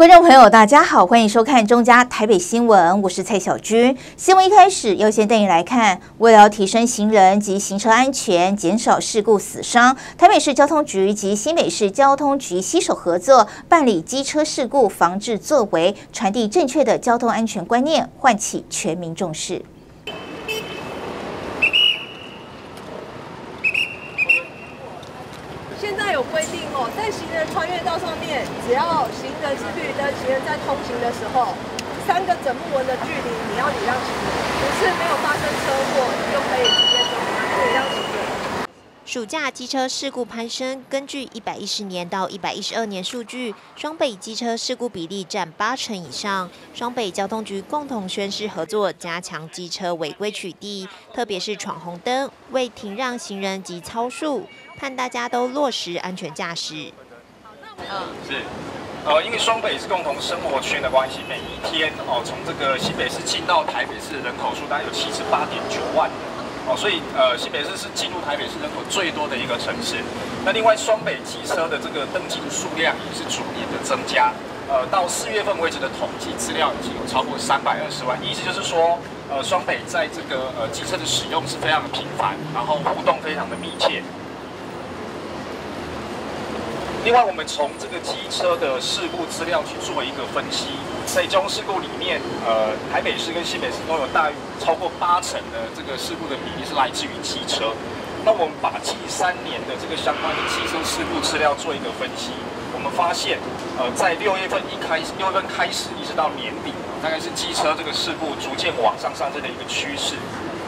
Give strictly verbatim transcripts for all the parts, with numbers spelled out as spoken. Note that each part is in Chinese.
观众朋友，大家好，欢迎收看中嘉台北新闻，我是蔡小军。新闻一开始要先带你来看，为了提升行人及行车安全，减少事故死伤，台北市交通局及新北市交通局携手合作，办理机车事故防治作为，传递正确的交通安全观念，唤起全民重视。 现在有规定哦，在行人穿越道上面，只要行人是绿灯，行人在通行的时候，三个整木纹的距离你要礼让行人，不是没有发生车祸，你就可以直接走，礼让行人。 暑假机车事故攀升，根据一百一十年到一百一十二年数据，双北机车事故比例占八成以上。双北交通局共同宣誓合作，加强机车违规取缔，特别是闯红灯、未停让行人及超速，盼大家都落实安全驾驶。 嗯，是。 呃，因为双北是共同生活圈的关系，每一天哦，从这个新北市进到台北市的人口数大概有七十八点九万哦，所以呃，新北市是进入台北市人口最多的一个城市。那另外，双北机车的这个登记的数量也是逐年的增加。呃，到四月份为止的统计资料已经有超过三百二十万，意思就是说，呃，双北在这个呃机车的使用是非常的频繁，然后互动非常的密切。 另外，我们从这个机车的事故资料去做一个分析，在交通事故里面，呃，台北市跟新北市都有大于超过八成的这个事故的比例是来自于机车。那我们把近三年的这个相关的机车事故资料做一个分析，我们发现，呃，在六月份一开始，六月份开始一直到年底，大概是机车这个事故逐渐往上上升的一个趋势。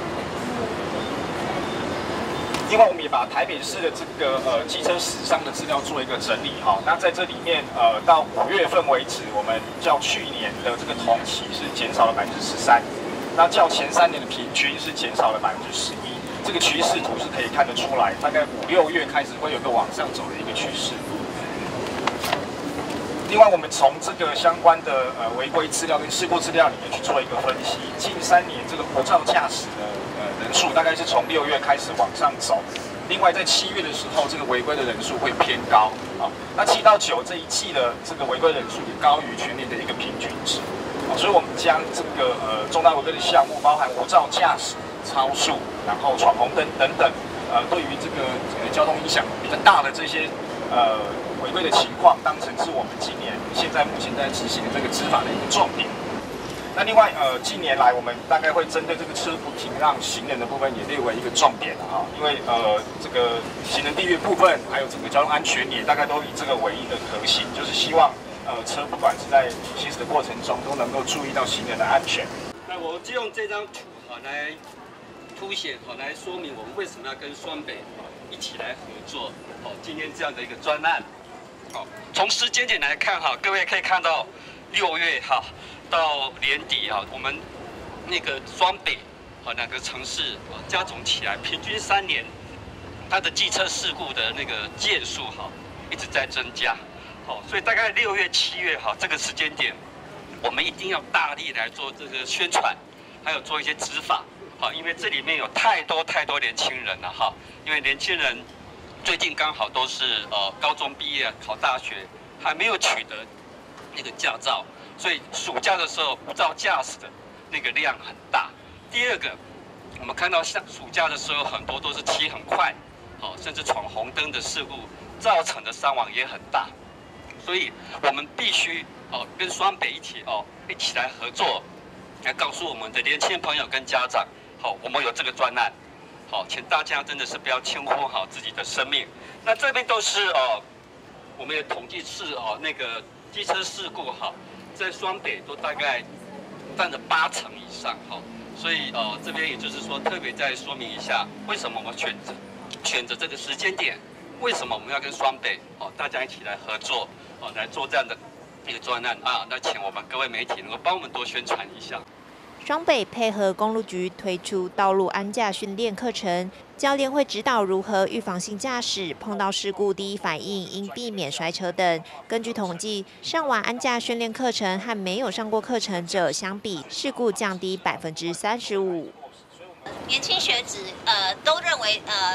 另外，我们也把台北市的这个呃机车死伤的资料做一个整理哈。那在这里面，呃，到五月份为止，我们较去年的这个同期是减少了百分之十三，那较前三年的平均是减少了百分之十一。这个趋势图是可以看得出来，大概五六月开始会有个往上走的一个趋势。另外，我们从这个相关的呃违规资料跟事故资料里面去做一个分析，近三年这个无照驾驶的。 人数大概是从六月开始往上走，另外在七月的时候，这个违规的人数会偏高啊。那七到九这一季的这个违规人数也高于全年的一个平均值啊，所以我们将这个呃重大违规的项目，包含无照驾驶、超速，然后闯红灯等等，呃，对于这个呃交通影响比较大的这些呃违规的情况，当成是我们今年现在目前在执行的这个执法的一个重点。 那另外，呃，近年来我们大概会针对这个车不停让行人的部分也列为一个重点了哈，因为呃，这个行人地域部分，还有整个交通安全也大概都以这个为一个核心，就是希望呃车不管是在行驶的过程中都能够注意到行人的安全。 那我就用这张图啊来凸显好来说明我们为什么要跟双北一起来合作哦，今天这样的一个专案。好，从时间点来看哈，各位可以看到六月哈。 到年底啊，我们那个双北和两个城市啊加总起来，平均三年它的机车事故的那个件数哈一直在增加，好，所以大概六月、七月哈这个时间点，我们一定要大力来做这个宣传，还有做一些执法，好，因为这里面有太多太多年轻人了哈，因为年轻人最近刚好都是呃高中毕业考大学，还没有取得那个驾照。 所以暑假的时候，无照驾驶的那个量很大。第二个，我们看到像暑假的时候，很多都是骑很快，好，甚至闯红灯的事故，造成的伤亡也很大。所以我们必须哦，跟双北一起哦，一起来合作，来告诉我们的年轻朋友跟家长，好，我们有这个专案，好，请大家真的是不要轻忽好自己的生命。那这边都是哦，我们的统计是哦，那个机车事故哈。 在双北都大概占了八成以上，哈，所以呃这边也就是说特别再说明一下，为什么我们选择选择这个时间点，为什么我们要跟双北哦大家一起来合作哦来做这样的一个专案啊？那请我们各位媒体能够帮我们多宣传一下。 双北配合公路局推出道路安驾训练课程，教练会指导如何预防性驾驶、碰到事故第一反应、应避免摔车等。根据统计，上完安驾训练课程和没有上过课程者相比，事故降低百分之三十五。 年轻学子呃都认为呃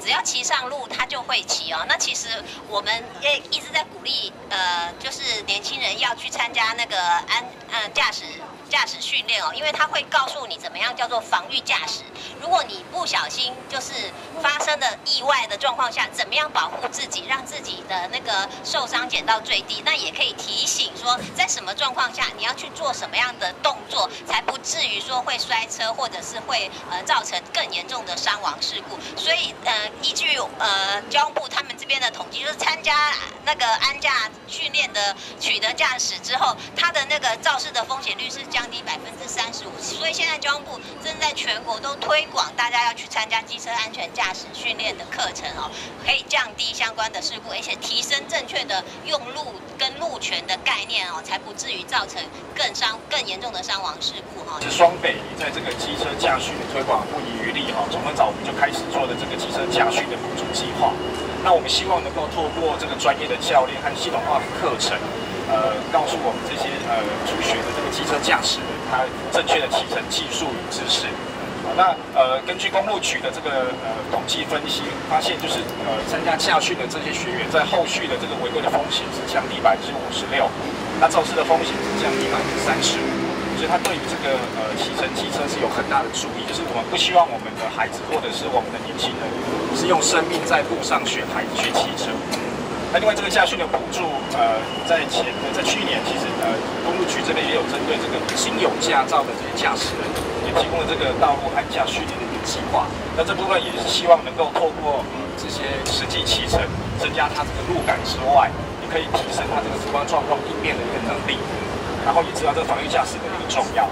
只要骑上路，他就会骑哦。那其实我们也一直在鼓励，呃，就是年轻人要去参加那个安呃驾驶驾驶训练哦，因为他会告诉你怎么样叫做防御驾驶。如果你不小心就是发生的意外的状况下，怎么样保护自己，让自己的那个受伤减到最低？那也可以提醒说，在什么状况下你要去做什么样的动作，才不至于说会摔车，或者是会呃造成更严重的伤亡事故。所以呃，依据呃交通部他们这边的统计，就是参加那个安驾训练的取得驾驶之后，他的那个肇事的风险率是降低百分之三十五。所以现在交通部正在全国都推广大家要去参加机车安全驾驶训练的课程哦，可以降低相关的事故，而且提升正确的用路跟路权的概念哦，才不至于造成更伤更严重的伤亡事故哈。 双北也在这个机车驾训的推广不遗余力哈，从很早我们就开始做的这个机车驾训的补助计划。那我们希望能够透过这个专业的教练和系统化的课程，呃，告诉我们这些呃初学的这个机车驾驶人，他正确的骑乘技术与知识。那呃，根据公路局的这个呃统计分析，发现就是呃参加驾训的这些学员，在后续的这个违规的风险是降低百分之五十六，那肇事的风险是降低百分之三十五，所以他对于这个呃骑乘机车是有很大的注意，就是我们不希望我们的孩子或者是我们的年轻人是用生命在路上学孩子学骑车。那另外这个驾训的补助，呃，在前在去年其实呃公路局这边也有针对这个新有驾照的这些驾驶人，也提供了这个道路安驾训练的一个计划。那这部分也是希望能够透过这些实际骑乘，增加他这个路感之外，也可以提升他这个突发状况应变的一个能力，然后也知道这个防御驾驶的一个重要。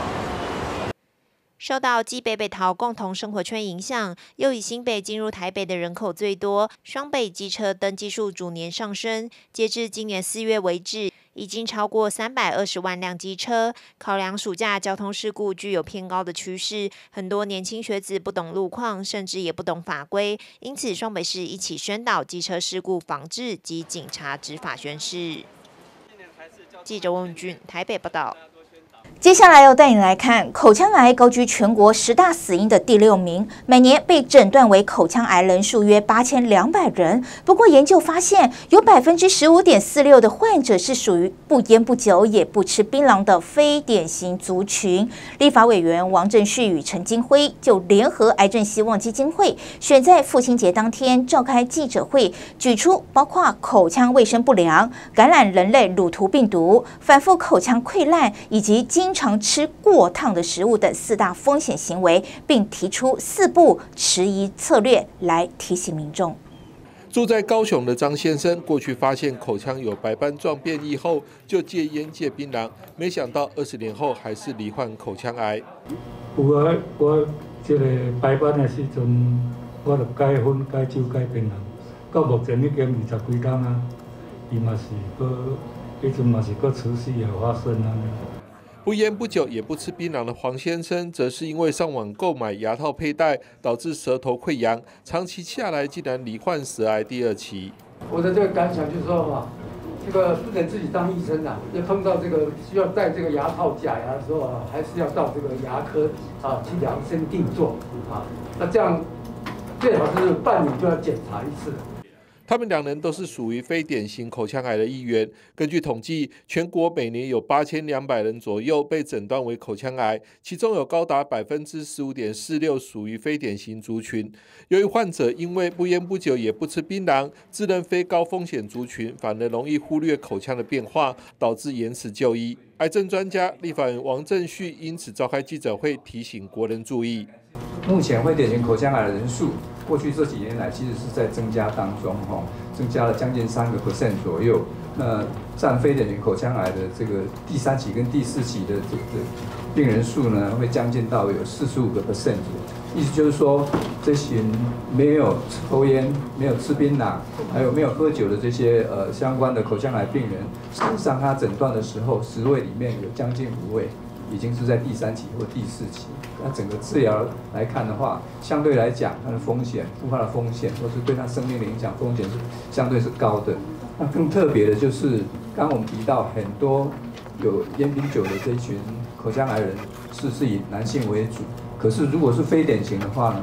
受到基北北桃共同生活圈影响，又以新北进入台北的人口最多，双北机车登记数逐年上升。截至今年四月为止，已经超过三百二十万辆机车。考量暑假交通事故具有偏高的趋势，很多年轻学子不懂路况，甚至也不懂法规，因此双北市一起宣导机车事故防治及警察执法宣示。记者温俊台北报道。 接下来要带你来看，口腔癌高居全国十大死因的第六名，每年被诊断为口腔癌人数约八千两百人。不过，研究发现，有百分之十五点四六的患者是属于不烟不酒也不吃槟榔的非典型族群。立法委员王正旭与陈金辉就联合癌症希望基金会，选在父亲节当天召开记者会，举出包括口腔卫生不良、感染人类乳头病毒、反复口腔溃烂以及经常吃过烫的食物等四大风险行为，并提出四不迟疑策略来提醒民众。 住在高雄的张先生，过去发现口腔有白斑状变异后，就戒烟戒槟榔，没想到二十年后还是罹患口腔癌。 有啊，我这个白斑的时阵，我就戒烟、戒酒、戒槟榔，到目前已经二十几天啊，伊嘛是搁，迄阵嘛是搁持续有发生啊。 不烟不酒也不吃槟榔的黄先生，则是因为上网购买牙套佩戴，导致舌头溃疡，长期下来竟然罹患舌癌第二期。 我的这个感想就是说啊，这个不能自己当医生啊，要碰到这个需要戴这个牙套假牙的时候啊，还是要到这个牙科啊去量身定做啊。那这样最好是半年就要检查一次。 他们两人都是属于非典型口腔癌的一员。根据统计，全国每年有八千两百人左右被诊断为口腔癌，其中有高达百分之十五点四六属于非典型族群。由于患者因为不烟不酒也不吃槟榔，自认非高风险族群，反而容易忽略口腔的变化，导致延迟就医。癌症专家立法委员王正旭因此召开记者会，提醒国人注意。 目前非典型口腔癌的人数，过去这几年来其实是在增加当中，哈，增加了将近三个 percent 左右。那占非典型口腔癌的这个第三期跟第四期的这个病人数呢，会将近到有四十五个 percent 左右。意思就是说，这群没有抽烟、没有吃槟榔，还有没有喝酒的这些呃相关的口腔癌病人，事实上他诊断的时候，十位里面有将近五位已经是在第三期或第四期。那整个治疗来看的话，相对来讲，它的风险、复发的风险，或是对他生命的影响风险是相对是高的。那更特别的就是，刚刚我们提到很多有烟槟酒的这一群口腔癌人是是以男性为主，可是如果是非典型的话呢，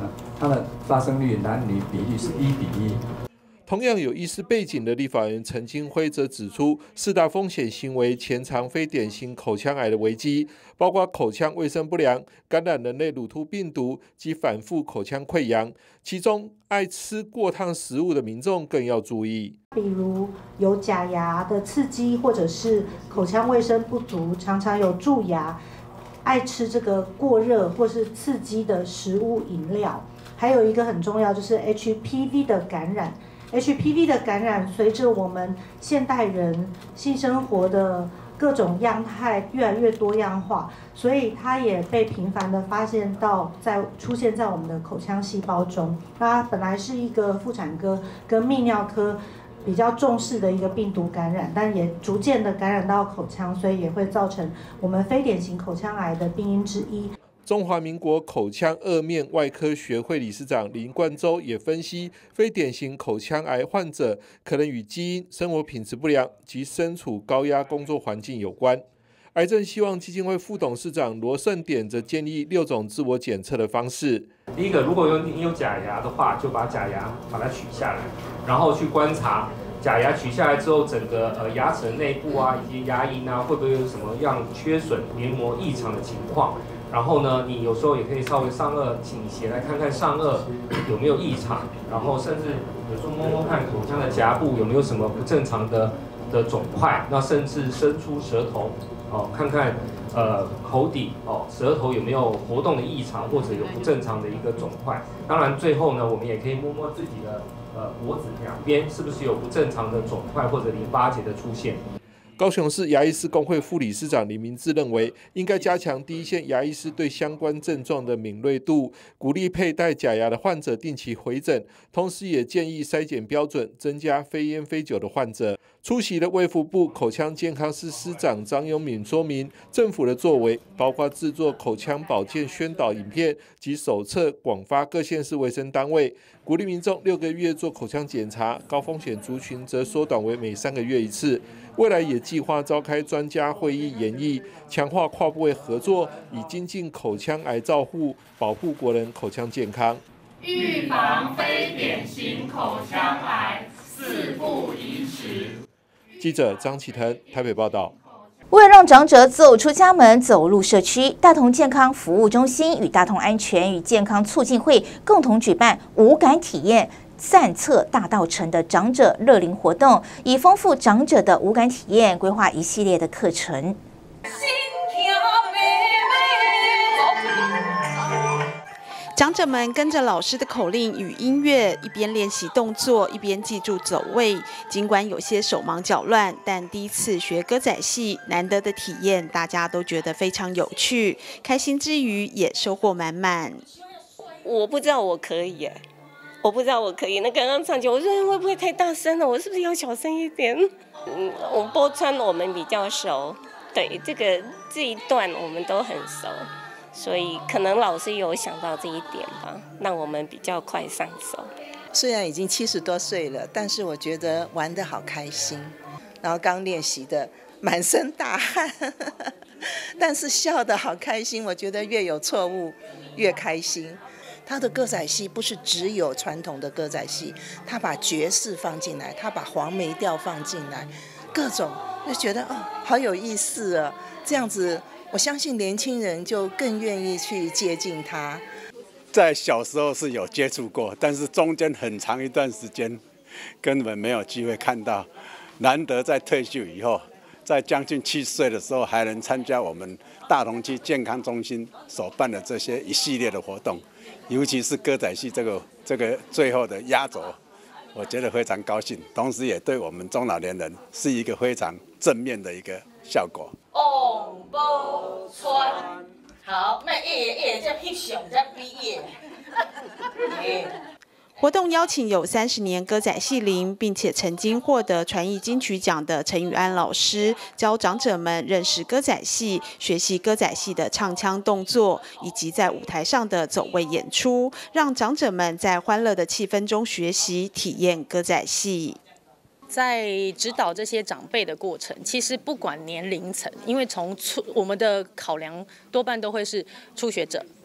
它的发生率男女比例是一比一。 同样有医师背景的立法人陈金辉则指出，四大风险行为潜藏非典型口腔癌的危机，包括口腔卫生不良、感染人类乳突病毒及反复口腔溃疡。其中，爱吃过烫食物的民众更要注意， 比如有假牙的刺激，或者是口腔卫生不足，常常有蛀牙，爱吃这个过热或是刺激的食物饮料。还有一个很重要，就是 H P V 的感染。H P V 的感染，随着我们现代人性生活的各种样态越来越多样化，所以它也被频繁的发现到在出现在我们的口腔细胞中。它本来是一个妇产科跟泌尿科比较重视的一个病毒感染，但也逐渐的感染到口腔，所以也会造成我们非典型口腔癌的病因之一。 中华民国口腔颚面外科学会理事长林冠洲也分析，非典型口腔癌患者可能与基因、生活品质不良及身处高压工作环境有关。癌症希望基金会副董事长罗盛典则建议六种自我检测的方式。 第一个，如果有你有假牙的话，就把假牙把它取下来，然后去观察假牙取下来之后，整个呃牙齿的内部啊，以及牙龈啊，会不会有什么样缺损、黏膜异常的情况。然后呢，你有时候也可以稍微上颚倾斜来看看上颚有没有异常，然后甚至有时候摸摸看口腔的颊部有没有什么不正常的的肿块，那甚至伸出舌头哦，看看呃口底哦舌头有没有活动的异常或者有不正常的一个肿块。当然最后呢，我们也可以摸摸自己的呃脖子两边是不是有不正常的肿块或者淋巴结的出现。 高雄市牙医师公会副理事长李明志认为，应该加强第一线牙医师对相关症状的敏锐度，鼓励佩戴假牙的患者定期回诊，同时也建议筛检标准，增加非烟非酒的患者。出席的卫福部口腔健康司司长张永敏说明，政府的作为包括制作口腔保健宣导影片及手册，广发各县市卫生单位，鼓励民众六个月做口腔检查，高风险族群则缩短为每三个月一次。未来也计划召开专家会议研议，强化跨部位合作，以精进口腔癌照护，保护国人口腔健康。 预防非典型口腔癌，四不宜迟。 记者张启腾台北报道。 为了让长者走出家门，走入社区，大同健康服务中心与大同安全与健康促进会共同举办无感体验散策大稻埕的长者乐龄活动，以丰富长者的无感体验，规划一系列的课程。 长者们跟着老师的口令与音乐，一边练习动作，一边记住走位。尽管有些手忙脚乱，但第一次学歌仔戏，难得的体验，大家都觉得非常有趣，开心之余也收获满满。 我不知道我可以耶。我不知道我可以，那刚刚唱起，我说会不会太大声了？我是不是要小声一点？嗯，我波川我们比较熟，对这个这一段我们都很熟，所以可能老师有想到这一点吧，让我们比较快上手。 虽然已经七十多岁了，但是我觉得玩得好开心，然后刚练习的满身大汗，但是笑得好开心。我觉得越有错误越开心。他的歌仔戏不是只有传统的歌仔戏，他把爵士放进来，他把黄梅调放进来，各种就觉得哦，好有意思啊！这样子，我相信年轻人就更愿意去接近他。 在小时候是有接触过，但是中间很长一段时间根本没有机会看到。难得在退休以后，在将近七十岁的时候，还能参加我们大同区健康中心所办的这些一系列的活动。尤其是歌仔戏这个这个最后的压轴，我觉得非常高兴，同时也对我们中老年人是一个非常正面的一个效果。 往波川，好，那夜夜在翕相在毕业。 活动邀请有三十年歌仔戏龄，并且曾经获得传艺金曲奖的陈宇安老师，教长者们认识歌仔戏，学习歌仔戏的唱腔动作，以及在舞台上的走位演出，让长者们在欢乐的气氛中学习体验歌仔戏。 在指导这些长辈的过程，其实不管年龄层，因为从初我们的考量多半都会是初学者。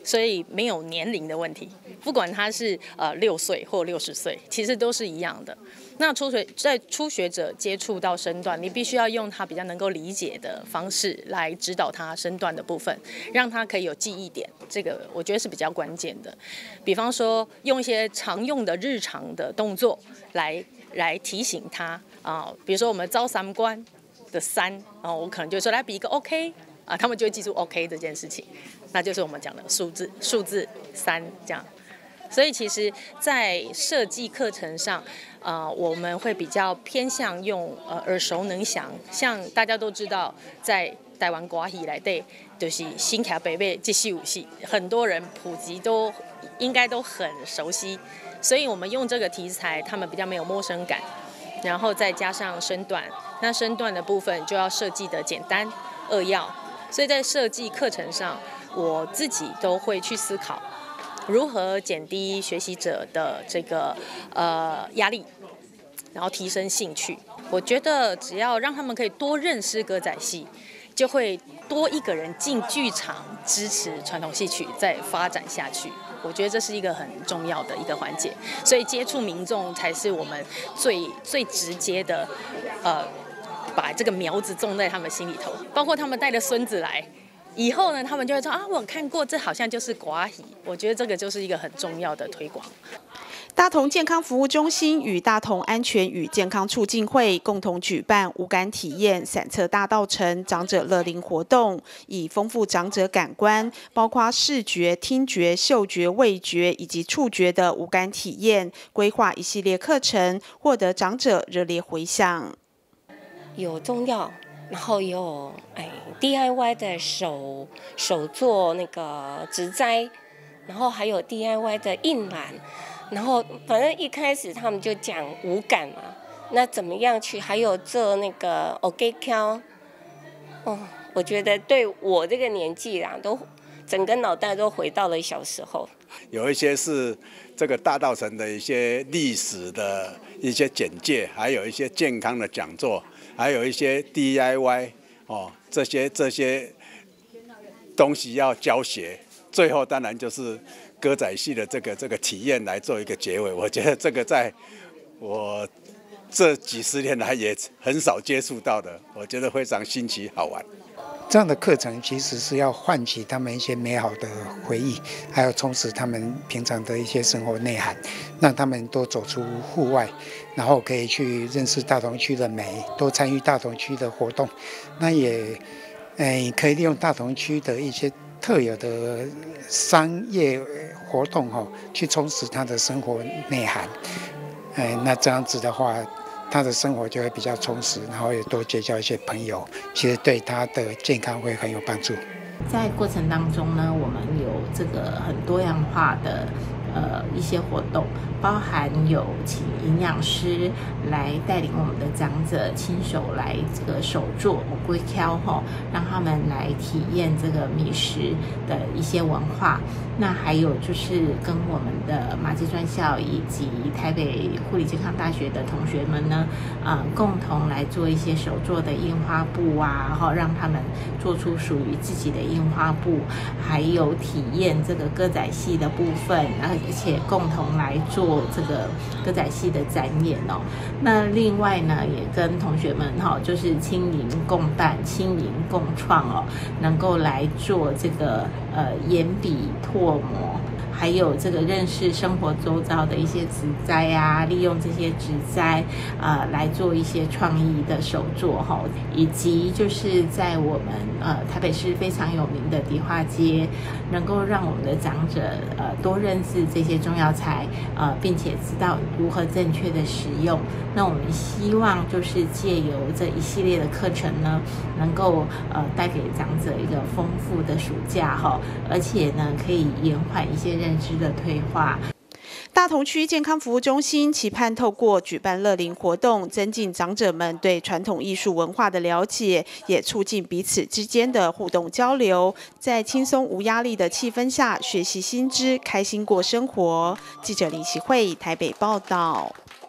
所以没有年龄的问题，不管他是呃六岁或六十岁，其实都是一样的。那初学在初学者接触到身段，你必须要用他比较能够理解的方式来指导他身段的部分，让他可以有记忆点，这个我觉得是比较关键的。比方说用一些常用的日常的动作来来提醒他啊、呃，比如说我们招三关的三，然后我可能就说来比一个 OK 啊，他们就会记住 OK 这件事情，那就是我们讲的数字数字三这样。所以其实，在设计课程上，呃，我们会比较偏向用呃耳熟能详，像大家都知道，在台湾歌戏来对，就是新卡北北这些武戏，很多人普及都应该都很熟悉，所以我们用这个题材，他们比较没有陌生感，然后再加上身段，那身段的部分就要设计的简单扼要，所以在设计课程上，我自己都会去思考。如何减低学习者的这个呃压力，然后提升兴趣？我觉得只要让他们可以多认识歌仔戏，就会多一个人进剧场支持传统戏曲再发展下去。我觉得这是一个很重要的一个环节，所以接触民众才是我们最最直接的，呃，把这个苗子种在他们心里头，包括他们带着孙子来。以后呢，他们就会说啊，我有看过，这好像就是歌戏。我觉得这个就是一个很重要的推广。 大同健康服务中心与大同安全与健康促进会共同举办无感体验散策大稻埕长者乐龄活动，以丰富长者感官，包括视觉、听觉、嗅觉、味觉以及触觉的无感体验，规划一系列课程，获得长者热烈回响。 有中药。然后有哎 D I Y 的手手做那个植栽，然后还有 D I Y 的印染，然后反正一开始他们就讲五感嘛，那怎么样去？还有做那个 O G K， 哦，我觉得对我这个年纪啦，都整个脑袋都回到了小时候。 有一些是这个大稻埕的一些历史的一些简介，还有一些健康的讲座。还有一些 D I Y 哦，这些这些东西要教学，最后当然就是歌仔戏的这个这个体验来做一个结尾。我觉得这个在我这几十年来也很少接触到的，我觉得非常新奇好玩。 这样的课程其实是要唤起他们一些美好的回忆，还有充实他们平常的一些生活内涵，让他们多走出户外，然后可以去认识大同区的美，多参与大同区的活动。那也，呃，可以利用大同区的一些特有的商业活动哈、哦，去充实他的生活内涵。呃，那这样子的话，他的生活就会比较充实，然后也多结交一些朋友，其实对他的健康会很有帮助。 在过程当中呢，我们有这个很多样化的呃一些活动，包含有请营养师来带领我们的长者亲手来这个手做龟挑吼，让他们来体验这个米食的一些文化。那还有就是跟我们的马偕专校以及台北护理健康大学的同学们呢，呃，共同来做一些手做的印花布啊，然后让他们做出属于自己的印花布，还有体验这个歌仔戏的部分，而且共同来做这个歌仔戏的展演哦。那另外呢，也跟同学们哈、哦，就是轻盈共办、轻盈共创哦，能够来做这个呃眼笔拓模，还有这个认识生活周遭的一些植栽啊，利用这些植栽呃来做一些创意的手作哈，以及就是在我们呃台北市非常有名的迪化街，能够让我们的长者呃多认识这些中药材呃，并且知道如何正确的使用。那我们希望就是借由这一系列的课程呢，能够呃带给长者一个丰富的暑假哈，而且呢可以延缓一些认知的退化。 大同区健康服务中心期盼透过举办乐龄活动，增进长者们对传统艺术文化的了解，也促进彼此之间的互动交流，在轻松无压力的气氛下学习新知，开心过生活。记者李启慧台北报道。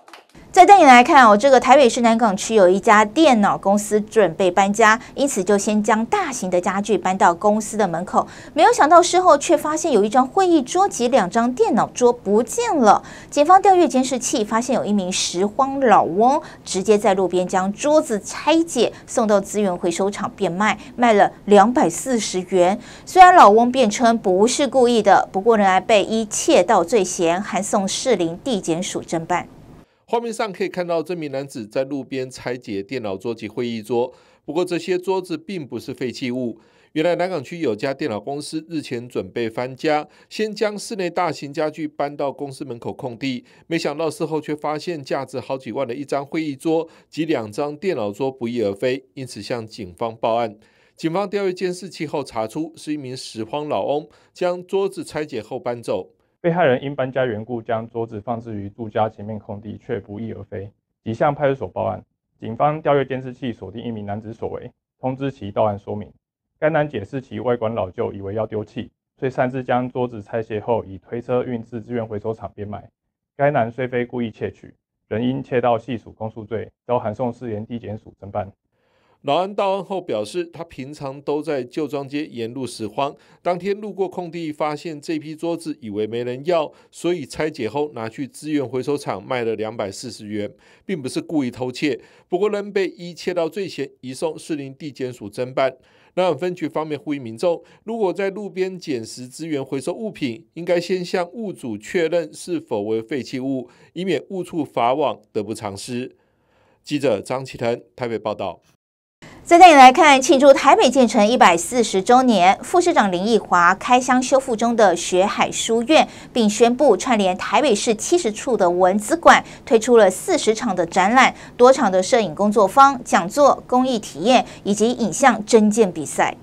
再带你来看哦，这个台北市南港区有一家电脑公司准备搬家，因此就先将大型的家具搬到公司的门口。没有想到事后却发现有一张会议桌及两张电脑桌不见了。警方调阅监视器，发现有一名拾荒老翁直接在路边将桌子拆解，送到资源回收厂变卖，卖了两百四十元。虽然老翁辩称不是故意的，不过仍然被依窃盗罪嫌，函送士林地检署侦办。 画面上可以看到这名男子在路边拆解电脑桌及会议桌，不过这些桌子并不是废弃物。原来南港区有家电脑公司日前准备翻家，先将室内大型家具搬到公司门口空地，没想到事后却发现价值好几万的一张会议桌及两张电脑桌不翼而飞，因此向警方报案。警方调阅监视器后查出是一名拾荒老翁将桌子拆解后搬走。 被害人因搬家缘故将桌子放置于住家前面空地，却不翼而飞，即向派出所报案。警方调阅监视器，锁定一名男子所为，通知其到案说明。该男解释其外观老旧，以为要丢弃，遂擅自将桌子拆卸后，以推车运至资源回收厂变卖。该男虽非故意窃取，仍因窃盗系属公诉罪，遭函送士林地检署侦办。 老安到案后表示，他平常都在旧庄街沿路拾荒，当天路过空地，发现这批桌子，以为没人要，所以拆解后拿去资源回收厂卖了两百四十元，并不是故意偷窃，不过仍被依窃盗罪嫌移送士林地检署侦办。南港分局方面呼吁民众，如果在路边捡拾资源回收物品，应该先向物主确认是否为废弃物，以免误触法网，得不偿失。记者张启腾台北报道。 再带你来看庆祝台北建成一百四十周年，副市长林奕华开箱修复中的学海书院，并宣布串联台北市七十处的文资馆，推出了四十场的展览、多场的摄影工作坊、讲座、公益体验以及影像征件比赛。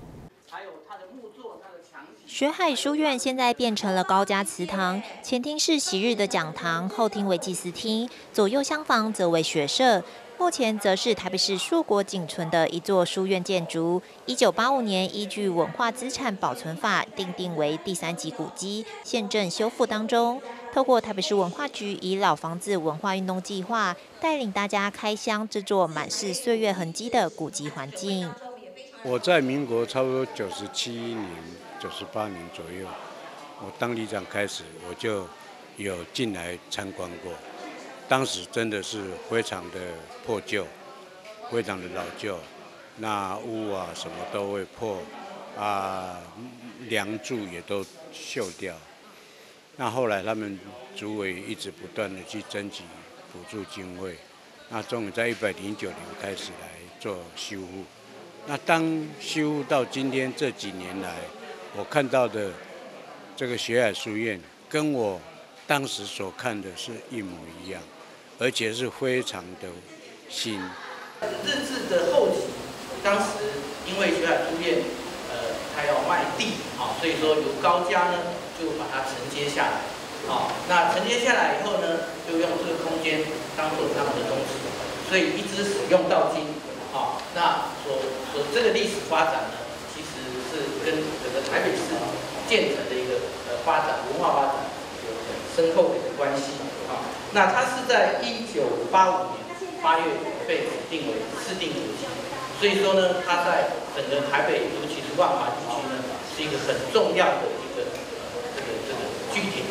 学海书院现在变成了高家祠堂，前厅是昔日的讲堂，后厅为祭祀厅，左右厢房则为学舍。目前则是台北市硕果仅存的一座书院建筑，一九八五年依据文化资产保存法定定为第三级古迹，现正修复当中。透过台北市文化局以老房子文化运动计划，带领大家开箱这座满是岁月痕迹的古迹环境。 我在民国差不多九十七年、九十八年左右，我当里长开始，我就有进来参观过。当时真的是非常的破旧，非常的老旧，那屋啊什么都会破，啊梁柱也都锈掉。那后来他们主委一直不断的去征集补助经费，那终于在一百零九年开始来做修复。那当修复到今天这几年来，我看到的这个学海书院，跟我当时所看的是一模一样。而且是非常的新。 日治的后期，当时因为学海书院，呃，它要卖地，啊，所以说有高家呢就把它承接下来，啊，那承接下来以后呢，就用这个空间当做他们的宗祠，所以一直使用到今，啊，那所所这个历史发展呢，其实是跟整个台北市建成的一个呃发展、文化发展有很深厚的一个关系。那它是在一九八五年八月被指定为市定古迹，所以说呢，它在整个台北，尤其是万华地区呢，是一个很重要的一个呃这个这个据点。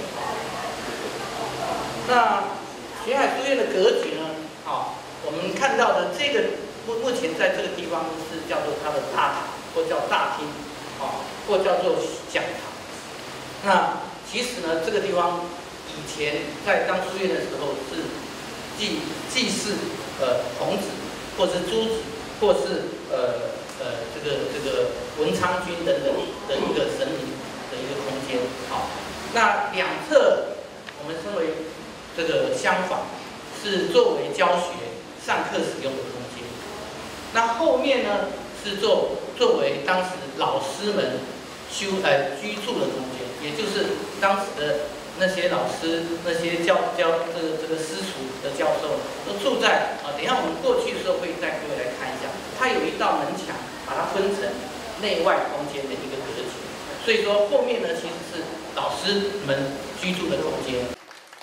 那学海书院的格局呢，啊，我们看到的这个目目前在这个地方是叫做它的大堂，或叫大厅，啊，或叫做讲堂。那其实呢，这个地方。以前在当书院的时候是祭祭祀呃童子，或是诸子，或是呃呃这个这个文昌君等等的一个神灵的一个空间。好，那两侧我们称为这个厢房，是作为教学、上课使用的空间。那后面呢是作作为当时老师们修呃居住的空间，也就是当时的。那些老师、那些教教这个这个师厨的教授都住在啊，等一下我们过去的时候会带各位来看一下，它有一道门墙，把它分成内外空间的一个格局。所以说后面呢，其实是老师们居住的空间。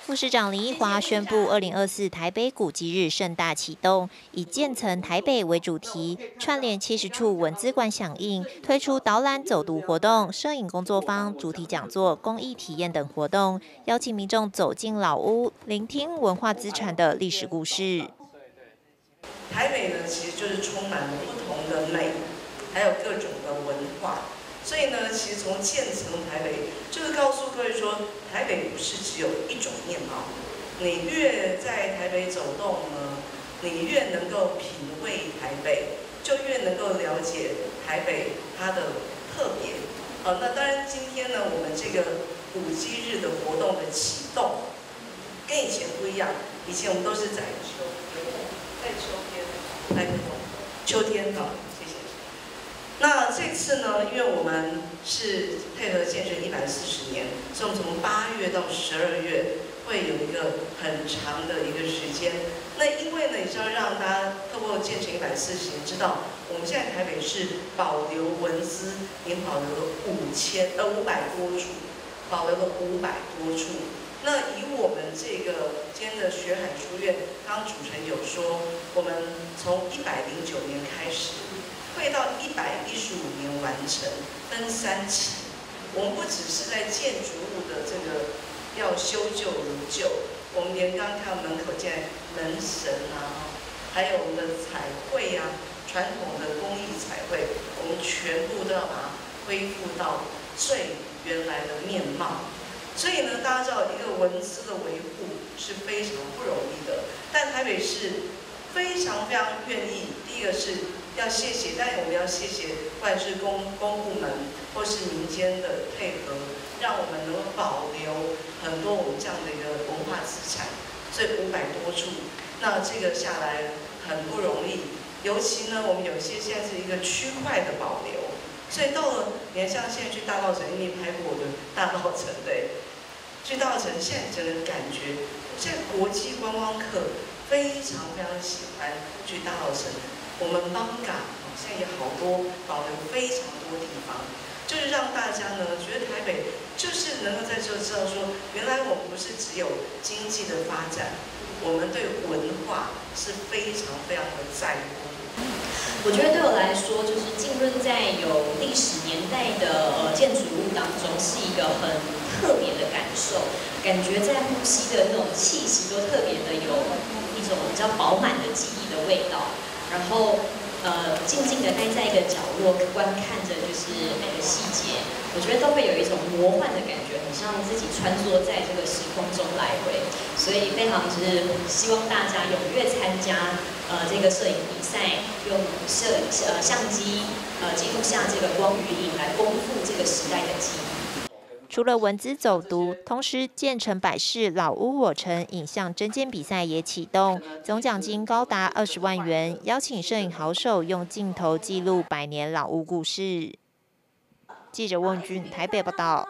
副市长林奕华宣布，二零二四台北古迹日盛大启动，以建成台北为主题，串联七十处文资馆响应，推出导览走读活动、摄影工作坊、主题讲座、公益体验等活动，邀请民众走进老屋，聆听文化资产的历史故事。 台北呢，其实就是充满了不同的美，还有各种的文化。所以呢，其实从建成台北，就是告诉各位说，台北不是只有一种面貌。你越在台北走动呢，你越能够品味台北，就越能够了解台北它的特别。呃，那当然今天呢，我们这个古迹日的活动的启动，跟以前不一样。以前我们都是在秋天，在秋天，来秋天哈。那这次呢，因为我们是配合建成一百四十年，所以我们从八月到十二月会有一个很长的一个时间。那因为呢，也是要让大家透过建成一百四十年，知道我们现在台北市保留文资，已经保留了五千呃五百多处，保留了五百多处。那以我们这个今天的学海书院，刚刚主持人有说，我们从一百零九年开始。会到一百一十五年完成，分三期。我们不只是在建筑物的这个要修旧如旧，我们连刚刚看门口现在门神啊，还有我们的彩绘啊，传统的工艺彩绘，我们全部都要把它恢复到最原来的面貌。所以呢，大家知道一个文资的维护是非常不容易的，但台北市非常非常愿意。第一个是要谢谢，当然我们要谢谢，不管是公公部门或是民间的配合，让我们能够保留很多我们这样的一个文化资产。所以五百多处，那这个下来很不容易。尤其呢，我们有些现在是一个区块的保留，所以到了，你看像现在去大稻埕，你拍过我的大稻埕对，去大稻埕现在整个感觉，现在国际观光客非常非常喜欢去大稻埕。我们邦港现在有好多保留非常多地方，就是让大家呢觉得台北就是能够在这知道说，原来我们不是只有经济的发展，我们对文化是非常非常的在乎。 我觉得对我来说，就是浸润在有历史年代的呃建筑物当中，是一个很特别的感受，感觉在呼吸的那种气息都特别的有一种比较饱满的记忆的味道。然后，呃，静静的待在一个角落，观看着就是每个细节，我觉得都会有一种魔幻的感觉，很像自己穿梭在这个时空中来回。所以非常就是希望大家踊跃参加呃这个摄影比赛，用摄呃相机呃记录下这个光与影来丰富这个时代的记忆。 除了文资走读，同时建成百世老屋我城影像征件比赛也启动，总奖金高达二十万元，邀请摄影好手用镜头记录百年老屋故事。记者翁俊台北报道。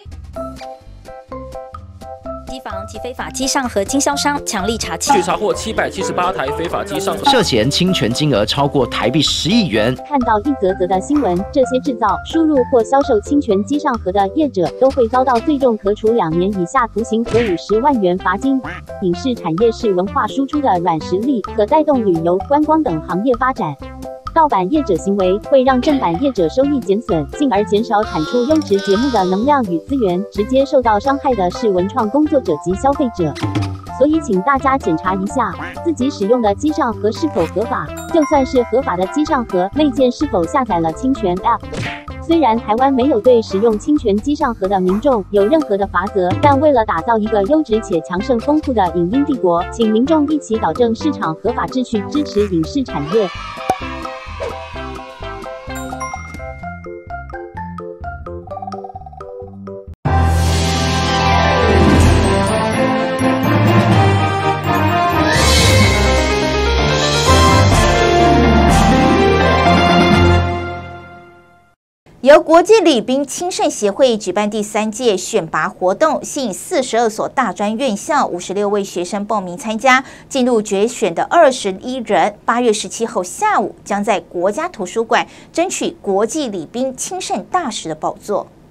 机房及非法机上盒经销商强力查缉， 查获七百七十八台非法机上盒， 涉嫌侵权金额超过台币十亿元。 看到一则则的新闻，这些制造、输入或销售侵权机上盒的业者都会遭到最重可处两年以下徒刑和五十万元罚金。影视产业是文化输出的软实力，可带动旅游、观光等行业发展。盗版业者行为会让正版业者收益减损，进而减少产出优质节目的能量与资源，直接受到伤害的是文创工作者及消费者。所以请大家检查一下自己使用的机上盒是否合法，就算是合法的机上盒，内建是否下载了侵权 App。虽然台湾没有对使用侵权机上盒的民众有任何的罚则，但为了打造一个优质且强盛丰富的影音帝国，请民众一起导正市场合法秩序，支持影视产业。 由国际礼宾亲善协会举办第三届选拔活动，吸引四十二所大专院校五十六位学生报名参加。进入决选的二十一人，八月十七号下午将在国家图书馆争取国际礼宾亲善大使的宝座。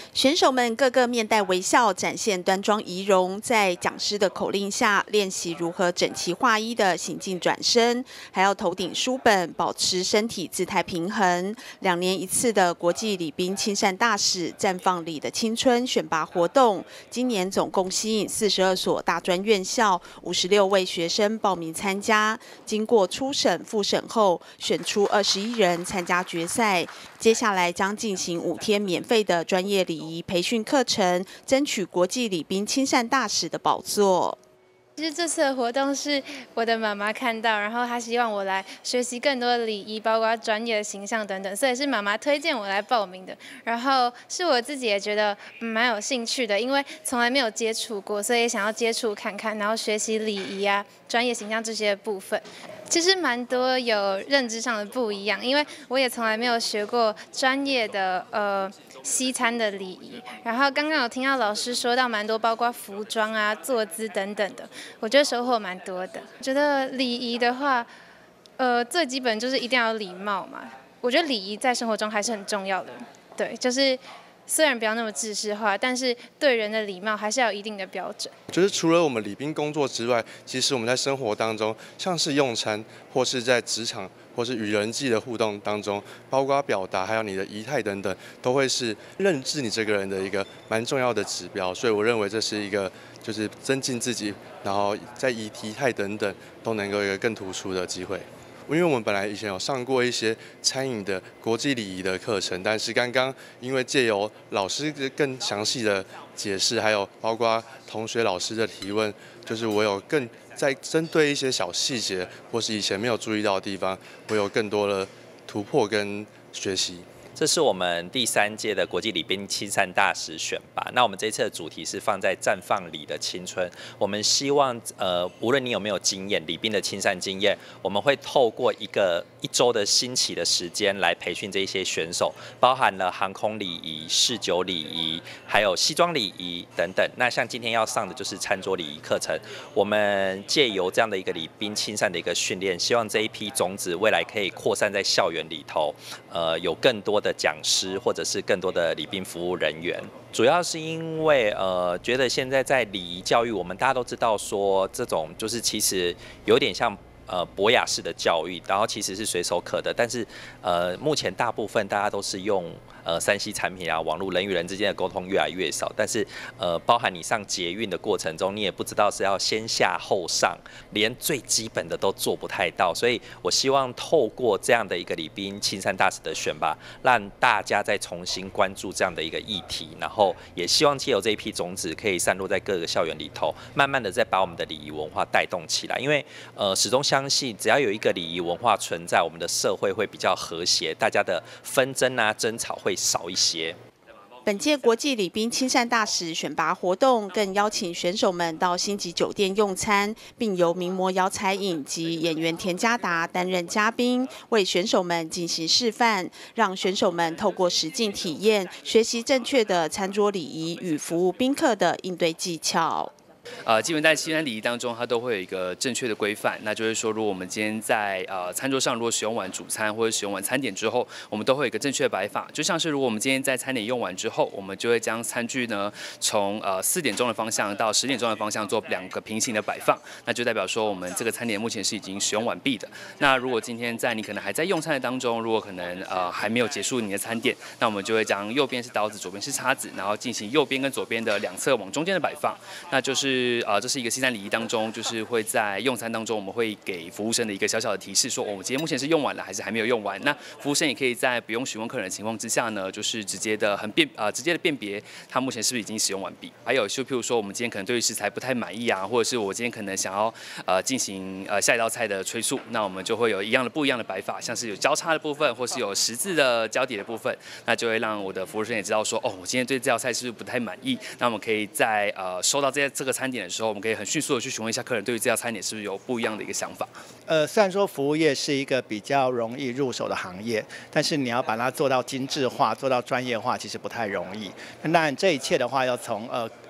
选手们个个面带微笑，展现端庄仪容，在讲师的口令下练习如何整齐划一的行进转身，还要头顶书本，保持身体姿态平衡。两年一次的国际礼宾亲善大使绽放里的青春选拔活动，今年总共吸引四十二所大专院校五十六位学生报名参加，经过初审、复审后，选出二十一人参加决赛。接下来将进行五天免费的专业礼仪培训课程，争取国际礼宾亲善大使的宝座。 其实这次的活动是我的妈妈看到，然后她希望我来学习更多的礼仪，包括专业的形象等等，所以是妈妈推荐我来报名的。然后是我自己也觉得蛮有兴趣的，因为从来没有接触过，所以想要接触看看，然后学习礼仪啊、专业形象这些部分。其实蛮多有认知上的不一样，因为我也从来没有学过专业的呃西餐的礼仪。然后刚刚有听到老师说到蛮多，包括服装啊、坐姿等等的，我觉得收获蛮多的。觉得礼仪的话，呃，最基本就是一定要有礼貌嘛。我觉得礼仪在生活中还是很重要的，对，就是虽然不要那么制式化，但是对人的礼貌还是要有一定的标准。 就是除了我们礼宾工作之外，其实我们在生活当中，像是用餐，或是在职场，或是与人际的互动当中，包括表达，还有你的仪态等等，都会是认知你这个人的一个蛮重要的指标。所以我认为这是一个就是增进自己，然后在仪仪态等等都能够有一个更突出的机会。因为我们本来以前有上过一些餐饮的国际礼仪的课程，但是刚刚因为借由老师更详细的解释，还有包括同学老师的提问，就是我有更在针对一些小细节或是以前没有注意到的地方，我有更多的突破跟学习。 这是我们第三届的国际礼宾亲善大使选拔。那我们这次的主题是放在绽放礼的青春。我们希望，呃，无论你有没有经验，礼宾的亲善经验，我们会透过一个一周的兴起的时间来培训这些选手，包含了航空礼仪、侍酒礼仪，还有西装礼仪等等。那像今天要上的就是餐桌礼仪课程。我们借由这样的一个礼宾亲善的一个训练，希望这一批种子未来可以扩散在校园里头，呃，有更多的的讲师或者是更多的礼宾服务人员，主要是因为呃，觉得现在在礼仪教育，我们大家都知道说，这种就是其实有点像呃博雅式的教育，然后其实是随手可得，但是呃，目前大部分大家都是用呃三 C 产品啊，网络人与人之间的沟通越来越少，但是呃，包含你上捷运的过程中，你也不知道是要先下后上，连最基本的都做不太到，所以我希望透过这样的一个礼宾亲善大使的选拔，让大家再重新关注这样的一个议题，然后也希望借由这一批种子可以散落在各个校园里头，慢慢的再把我们的礼仪文化带动起来，因为呃始终相信只要有一个礼仪文化存在，我们的社会会比较和谐，大家的纷争啊争吵会少一些。 本届国际礼宾亲善大使选拔活动更邀请选手们到星级酒店用餐，并由名模姚彩颖及演员田嘉达担任嘉宾，为选手们进行示范，让选手们透过实境体验，学习正确的餐桌礼仪与服务宾客的应对技巧。 呃，基本在西餐礼仪当中，它都会有一个正确的规范，那就是说，如果我们今天在呃餐桌上，如果使用完主餐或者使用完餐点之后，我们都会有一个正确的摆法。就像是如果我们今天在餐点用完之后，我们就会将餐具呢从呃四点钟的方向到十点钟的方向做两个平行的摆放，那就代表说我们这个餐点目前是已经使用完毕的。那如果今天在你可能还在用餐的当中，如果可能呃还没有结束你的餐点，那我们就会将右边是刀子，左边是叉子，然后进行右边跟左边的两侧往中间的摆放，那就是。是呃，这是一个西餐礼仪当中，就是会在用餐当中，我们会给服务生的一个小小的提示，说、哦、我们今天目前是用完了，还是还没有用完。那服务生也可以在不用询问客人的情况之下呢，就是直接的很辨呃直接的辨别他目前是不是已经使用完毕。还有就譬如说，我们今天可能对于食材不太满意啊，或者是我今天可能想要呃进行呃下一道菜的催促，那我们就会有一样的不一样的摆法，像是有交叉的部分，或是有十字的交叠的部分，那就会让我的服务生也知道说，哦，我今天对这道菜是不是不太满意？那我们可以在呃收到这些这个餐点的时候，我们可以很迅速的去询问一下客人对于这道餐点是不是有不一样的一个想法。 呃，虽然说服务业是一个比较容易入手的行业，但是你要把它做到精致化、做到专业化，其实不太容易。那当然，这一切的话，要从呃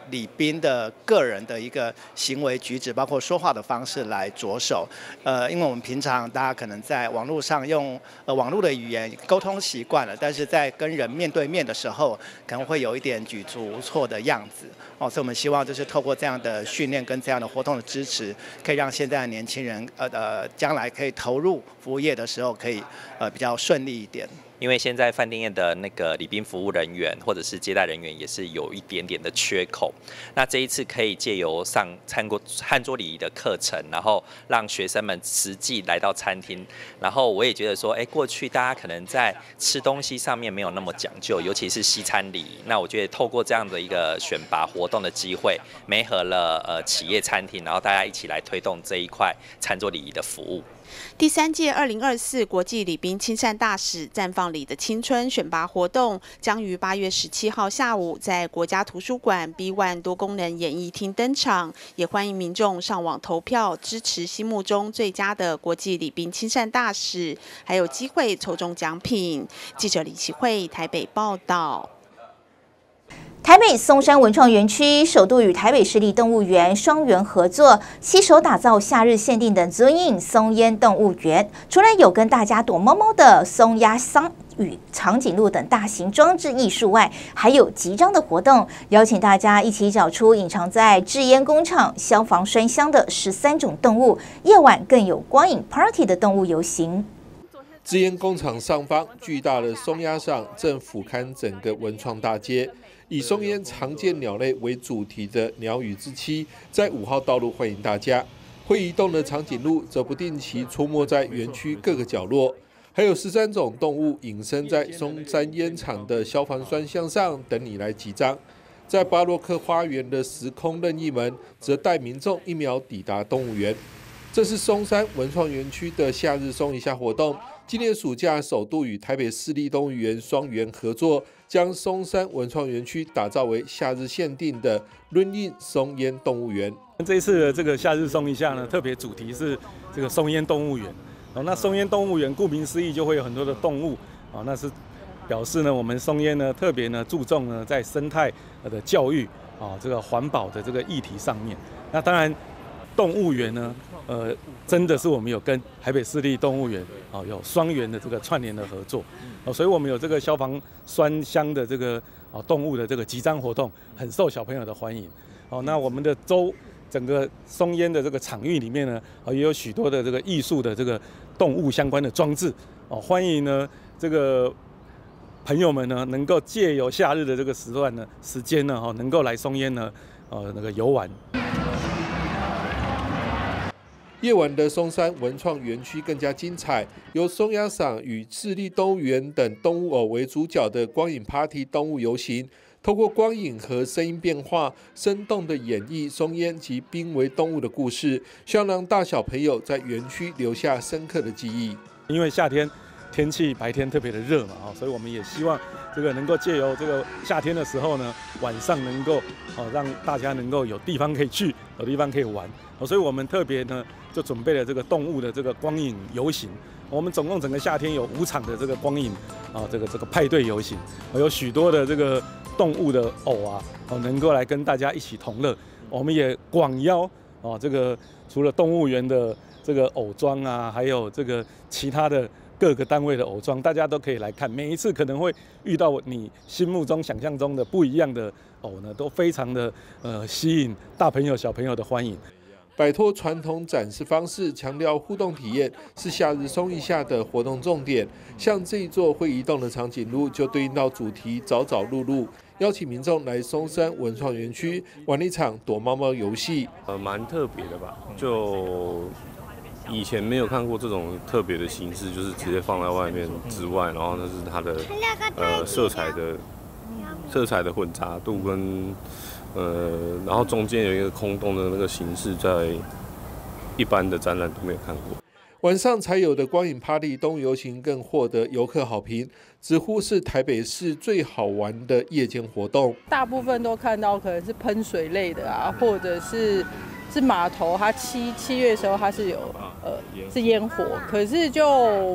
礼宾的个人的一个行为举止，包括说话的方式来着手。呃，因为我们平常大家可能在网络上用呃网络的语言沟通习惯了，但是在跟人面对面的时候，可能会有一点举足无措的样子。哦，所以我们希望就是透过这样的训练跟这样的活动的支持，可以让现在的年轻人呃呃将来可以投入服务业的时候，可以呃比较顺利一点。 因为现在饭店业的那个礼宾服务人员或者是接待人员也是有一点点的缺口。那这一次可以借由上餐桌餐桌礼仪的课程，然后让学生们实际来到餐厅。然后我也觉得说，哎，过去大家可能在吃东西上面没有那么讲究，尤其是西餐礼仪。那我觉得透过这样的一个选拔活动的机会，媒合了呃企业餐厅，然后大家一起来推动这一块餐桌礼仪的服务。 第三届二零二四国际礼宾亲善大使绽放你的青春选拔活动将于八月十七号下午在国家图书馆 B 一 多功能演艺厅登场，也欢迎民众上网投票支持心目中最佳的国际礼宾亲善大使，还有机会抽中奖品。记者李启慧台北报道。 台北松山文创园区首度与台北市立动物园双园合作，携手打造夏日限定的 Zoom In 松烟动物园。除了有跟大家躲猫猫的松鸭桑与长颈鹿等大型装置艺术外，还有集章的活动，邀请大家一起找出隐藏在制烟工厂、消防栓箱的十三种动物。夜晚更有光影 Party 的动物游行。 制烟工厂上方巨大的松鸦上正俯瞰整个文创大街。以松烟常见鸟类为主题的鸟语之期，在五号道路欢迎大家。会移动的长颈鹿则不定期出没在园区各个角落，还有十三种动物隐身在松山烟厂的消防栓箱上，等你来集章。在巴洛克花园的时空任意门，则带民众一秒抵达动物园。这是松山文创园区的夏日松一下活动。今年暑假首度与台北市立动物园双园合作，将松山文创园区打造为夏日限定的润印松烟动物园。 这一次的这个夏日松一下呢，特别主题是这个松烟动物园。哦，那松烟动物园顾名思义就会有很多的动物，哦，那是表示呢我们松烟呢特别呢注重呢在生态的教育，啊，这个环保的这个议题上面。那当然动物园呢。呃，真的是我们有跟台北市立动物园哦有双园的这个串联的合作，哦，所以我们有这个消防栓箱的这个哦动物的这个集章活动，很受小朋友的欢迎。哦，那我们的周整个松烟的这个场域里面呢，哦也有许多的这个艺术的这个动物相关的装置，哦欢迎呢这个朋友们呢能够借由夏日的这个时段呢时间呢，哦能够来松烟呢，呃那个游玩。 夜晚的松山文创园区更加精彩，由松鸦赏与市立动物园等动物偶为主角的光影 Party 动物游行，透过光影和声音变化，生动的演绎松烟及濒危动物的故事，希望让大小朋友在园区留下深刻的记忆。 因为夏天天气白天特别的热嘛，所以我们也希望这个能够借由这个夏天的时候呢，晚上能够哦让大家能够有地方可以去，有地方可以玩，所以我们特别呢。就准备了这个动物的这个光影游行，我们总共整个夏天有五场的这个光影啊，这个这个派对游行，有许多的这个动物的偶啊，哦能够来跟大家一起同乐。我们也广邀啊，这个除了动物园的这个偶装啊，还有这个其他的各个单位的偶装，大家都可以来看。每一次可能会遇到你心目中想象中的不一样的偶呢，都非常的呃吸引大朋友小朋友的欢迎。 摆脱传统展示方式，强调互动体验是夏日松一下的活动重点。像这一座会移动的长颈鹿，就对应到主题早早入路，邀请民众来松山文创园区玩一场躲猫猫游戏。 呃，蛮特别的吧？就以前没有看过这种特别的形式，就是直接放在外面之外，然后那是它的呃色彩的色彩的混杂度跟。呃，然后中间有一个空洞的那个形式，在一般的展览都没有看过。 晚上才有的光影 Party 动物游行更获得游客好评，直呼是台北市最好玩的夜间活动。 大部分都看到可能是喷水类的啊，或者是是码头，它七七月的时候它是有呃是烟火，可是就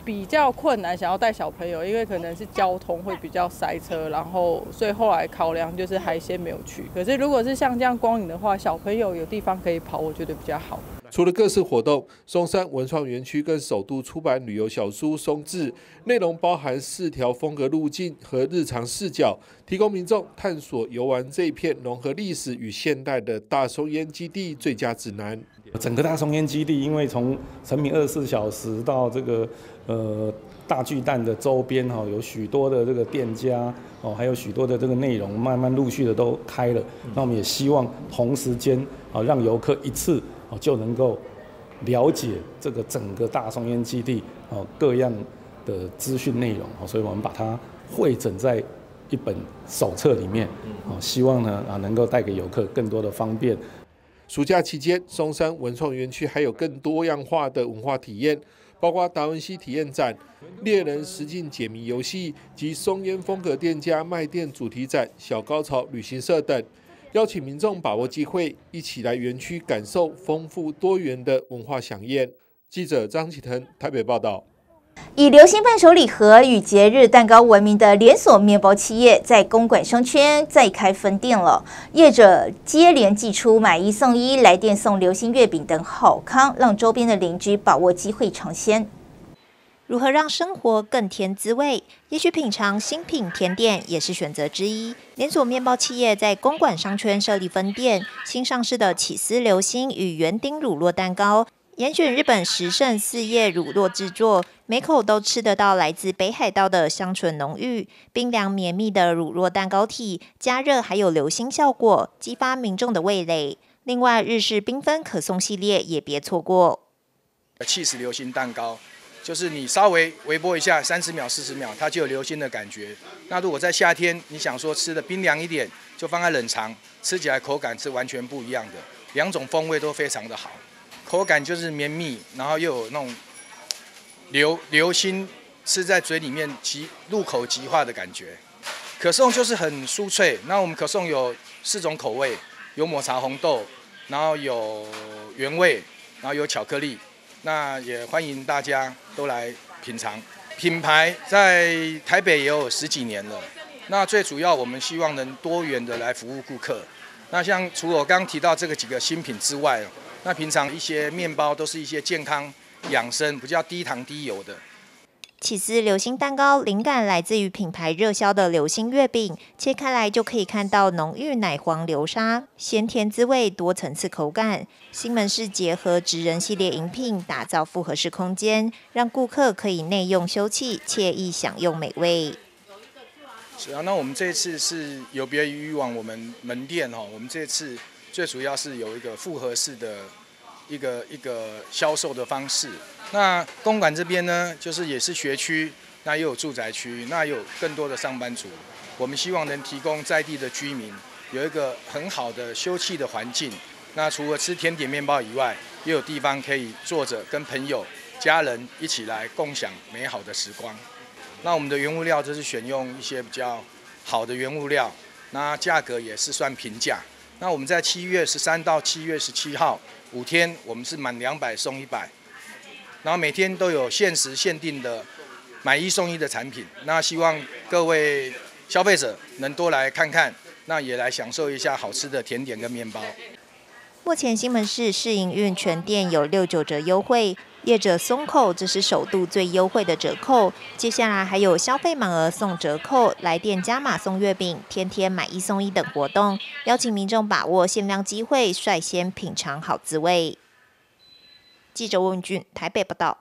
比较困难，想要带小朋友，因为可能是交通会比较塞车，然后所以后来考量就是还先没有去。可是如果是像这样光影的话，小朋友有地方可以跑，我觉得比较好。 除了各式活动，松山文创园区更首度出版旅游小书《松志》，内容包含四条风格路径和日常视角，提供民众探索游玩这一片融合历史与现代的大松烟基地最佳指南。 整个大松烟基地，因为从成品二十四小时到这个呃大巨蛋的周边哈，有许多的这个店家哦，还有许多的这个内容，慢慢陆续的都开了。那我们也希望同时间啊，让游客一次哦就能够了解这个整个大松烟基地哦各样的资讯内容哦，所以我们把它汇整在一本手册里面哦，希望呢啊能够带给游客更多的方便。 暑假期间，松山文创园区还有更多样化的文化体验，包括达文西体验展、猎人实境解谜游戏及松烟风格店家卖店主题展、小高潮旅行社等，邀请民众把握机会，一起来园区感受丰富多元的文化飨宴。记者张启腾台北报道。 以流行伴手礼盒与节日蛋糕闻名的连锁面包企业，在公馆商圈再开分店了。业者接连祭出买一送一、来店送流心月饼等好康，让周边的邻居把握机会尝鲜。 如何让生活更添滋味？也许品尝新品甜点也是选择之一。连锁面包企业在公馆商圈设立分店，新上市的起司流心与园丁乳酪蛋糕，严选日本十胜四叶乳酪制作，每口都吃得到来自北海道的香醇浓郁、冰凉绵密的乳酪蛋糕体，加热还有流心效果，激发民众的味蕾。另外，日式缤纷可颂系列也别错过。 起司流心蛋糕，就是你稍微微波一下，三十秒、四十秒，它就有流心的感觉。那如果在夏天，你想说吃的冰凉一点，就放在冷藏，吃起来口感是完全不一样的，两种风味都非常的好。口感就是绵密，然后又有那种流流心，吃在嘴里面即入口即化的感觉。可颂就是很酥脆，那我们可颂有四种口味，有抹茶红豆，然后有原味，然后有巧克力。那也欢迎大家都来品尝。品牌在台北也有十几年了，那最主要我们希望能多元的来服务顾客。那像除了我刚刚提到这个几个新品之外，那平常一些面包都是一些健康养生、比较低糖低油的。 起司流心蛋糕灵感来自于品牌热销的流心月饼，切开来就可以看到浓郁奶黄流沙，咸甜滋味，多层次口感。新门市结合职人系列饮品，打造复合式空间，让顾客可以内用休憩，惬意享用美味。 是啊，那我们这次是有别于以往我们门店哈，我们这次最主要是有一个复合式的一个一个销售的方式。那公馆这边呢，就是也是学区，那又有住宅区，那又有更多的上班族。我们希望能提供在地的居民有一个很好的休憩的环境。那除了吃甜点面包以外，也有地方可以坐着跟朋友、家人一起来共享美好的时光。那我们的原物料就是选用一些比较好的原物料，那价格也是算平价。那我们在七月十三到七月十七号五天，我们是满两百送一百，然后每天都有限时限定的买一送一的产品。那希望各位消费者能多来看看，那也来享受一下好吃的甜点跟面包。 目前新门市试营运全店有六九折优惠，业者松扣这是首度最优惠的折扣，接下来还有消费满额送折扣、来店加码送月饼、天天买一送一等活动，邀请民众把握限量机会，率先品尝好滋味。记者温俊台北报道。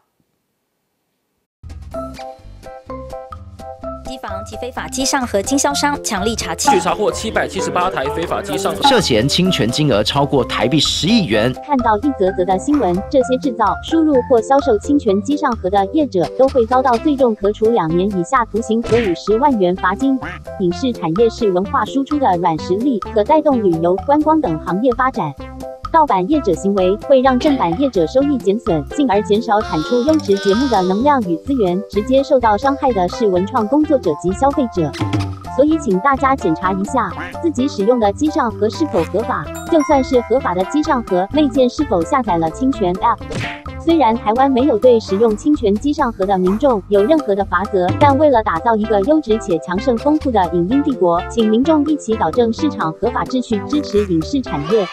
机房及非法机上盒经销商强力查缉， 查获七百七十八台非法机上盒， 涉嫌侵权金额超过台币十亿元。 看到一则则的新闻，这些制造、输入或销售侵权机上盒的业者都会遭到最重可处两年以下徒刑和五十万元罚金。影视产业是文化输出的软实力，可带动旅游、观光等行业发展。盗版业者行为会让正版业者收益减损，进而减少产出优质节目的能量与资源。直接受到伤害的是文创工作者及消费者。 所以请大家检查一下自己使用的机上盒是否合法，就算是合法的机上盒内建是否下载了侵权 App。虽然台湾没有对使用侵权机上盒的民众有任何的罚则，但为了打造一个优质且强盛丰富的影音帝国，请民众一起导正市场合法秩序，支持影视产业。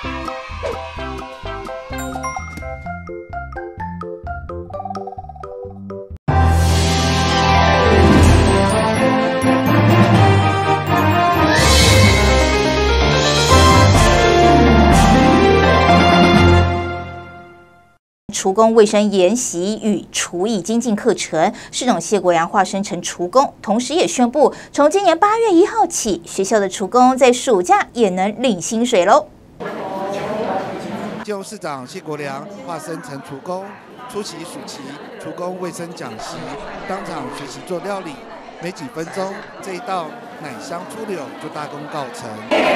厨工卫生研习与厨艺精进课程，市长谢国良化身成厨工，同时也宣布，从今年八月一号起，学校的厨工在暑假也能领薪水喽。 基隆市长谢国良化身成厨工，出席暑期厨工卫生讲习，当场学习做料理，没几分钟，这一道奶香猪柳就大功告成，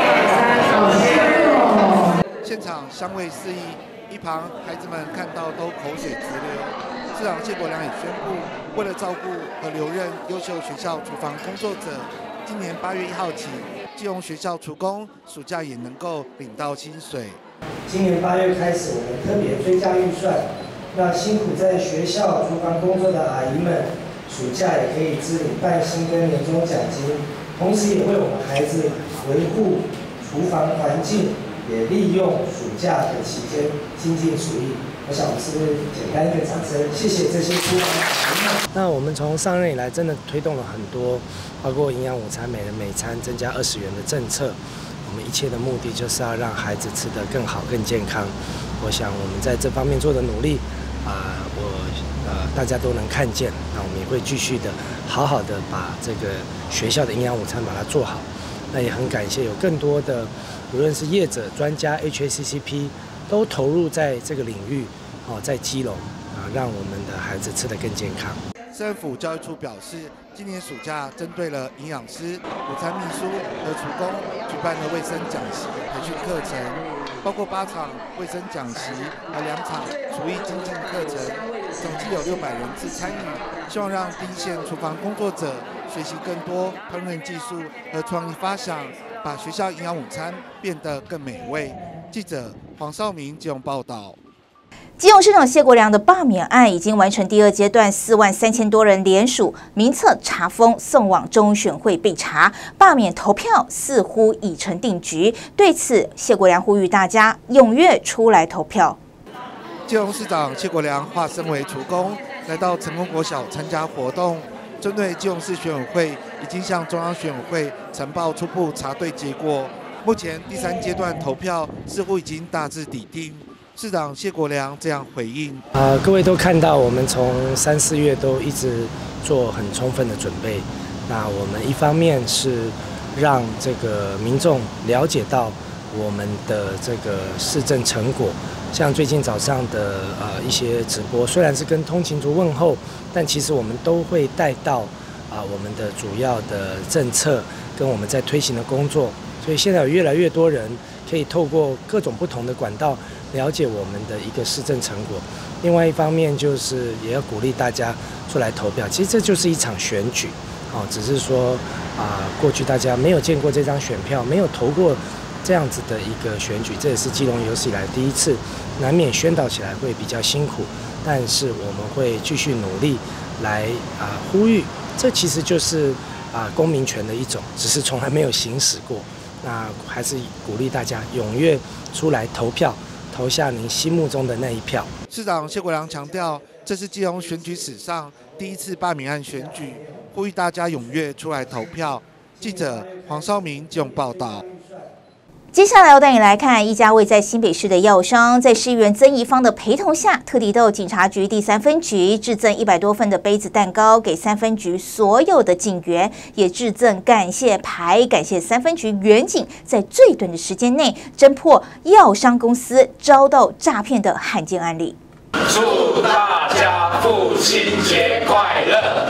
现场香味四溢。一旁孩子们看到都口水直流。市长谢国良也宣布，为了照顾和留任优秀学校厨房工作者，今年八月一号起，基隆学校厨工暑假也能够领到薪水。 今年八月开始，我们特别追加预算，让辛苦在学校厨房工作的阿姨们，暑假也可以支领半薪跟年终奖金，同时也为我们孩子维护厨房环境。也利用暑假的期间精进厨艺，我想我们是不是简单一个掌声？谢谢这些厨房。那我们从上任以来，真的推动了很多，包括营养午餐、每人每餐增加二十元的政策。我们一切的目的就是要让孩子吃得更好、更健康。我想我们在这方面做的努力，啊、呃，我呃大家都能看见。那我们也会继续的好好的把这个学校的营养午餐把它做好。那也很感谢有更多的。无论是业者、专家、H A C C P 都投入在这个领域，哦，在基隆啊，让我们的孩子吃得更健康。 市政府教育处表示，今年暑假针对了营养师、午餐秘书和厨工，举办了卫生讲习培训课程，包括八场卫生讲习和两场厨艺精进课程，总计有六百人次参与，希望让第一线厨房工作者学习更多烹饪技术和创意发想。把学校营养午餐变得更美味。记者黄少明基隆报道。 基隆市长谢国良的罢免案已经完成第二阶段，四万三千多人联署名册查封，送往中选会备查。罢免投票似乎已成定局。对此，谢国良呼吁大家踊跃出来投票。 基隆市长谢国良化身为厨工，来到成功国小参加活动。针对基隆市选委会已经向中央选委会呈报初步查对结果，目前第三阶段投票似乎已经大致底定。市长谢国良这样回应： 啊、呃，各位都看到，我们从三四月都一直做很充分的准备。那我们一方面是让这个民众了解到我们的这个市政成果。像最近早上的呃一些直播，虽然是跟通勤族问候，但其实我们都会带到啊、呃、我们的主要的政策跟我们在推行的工作，所以现在有越来越多人可以透过各种不同的管道了解我们的一个市政成果。另外一方面就是也要鼓励大家出来投票，其实这就是一场选举，哦，只是说啊、呃、过去大家没有见过这张选票，没有投过。这样子的一个选举，这也是基隆有史以来第一次，难免宣导起来会比较辛苦，但是我们会继续努力来啊、呃、呼吁，这其实就是啊、呃、公民权的一种，只是从来没有行使过。那还是鼓励大家踊跃出来投票，投下您心目中的那一票。 市长谢国良强调，这是基隆选举史上第一次罢免案选举，呼吁大家踊跃出来投票。记者黄少明基隆报道。 接下来要带你来看一家位在新北市的药商，在市议员曾宜芳的陪同下，特地到警察局第三分局致赠一百多份的杯子蛋糕给三分局所有的警员，也致赠感谢牌，感谢三分局员警在最短的时间内侦破药商公司遭到诈骗的罕见案例。 祝大家父亲节快乐！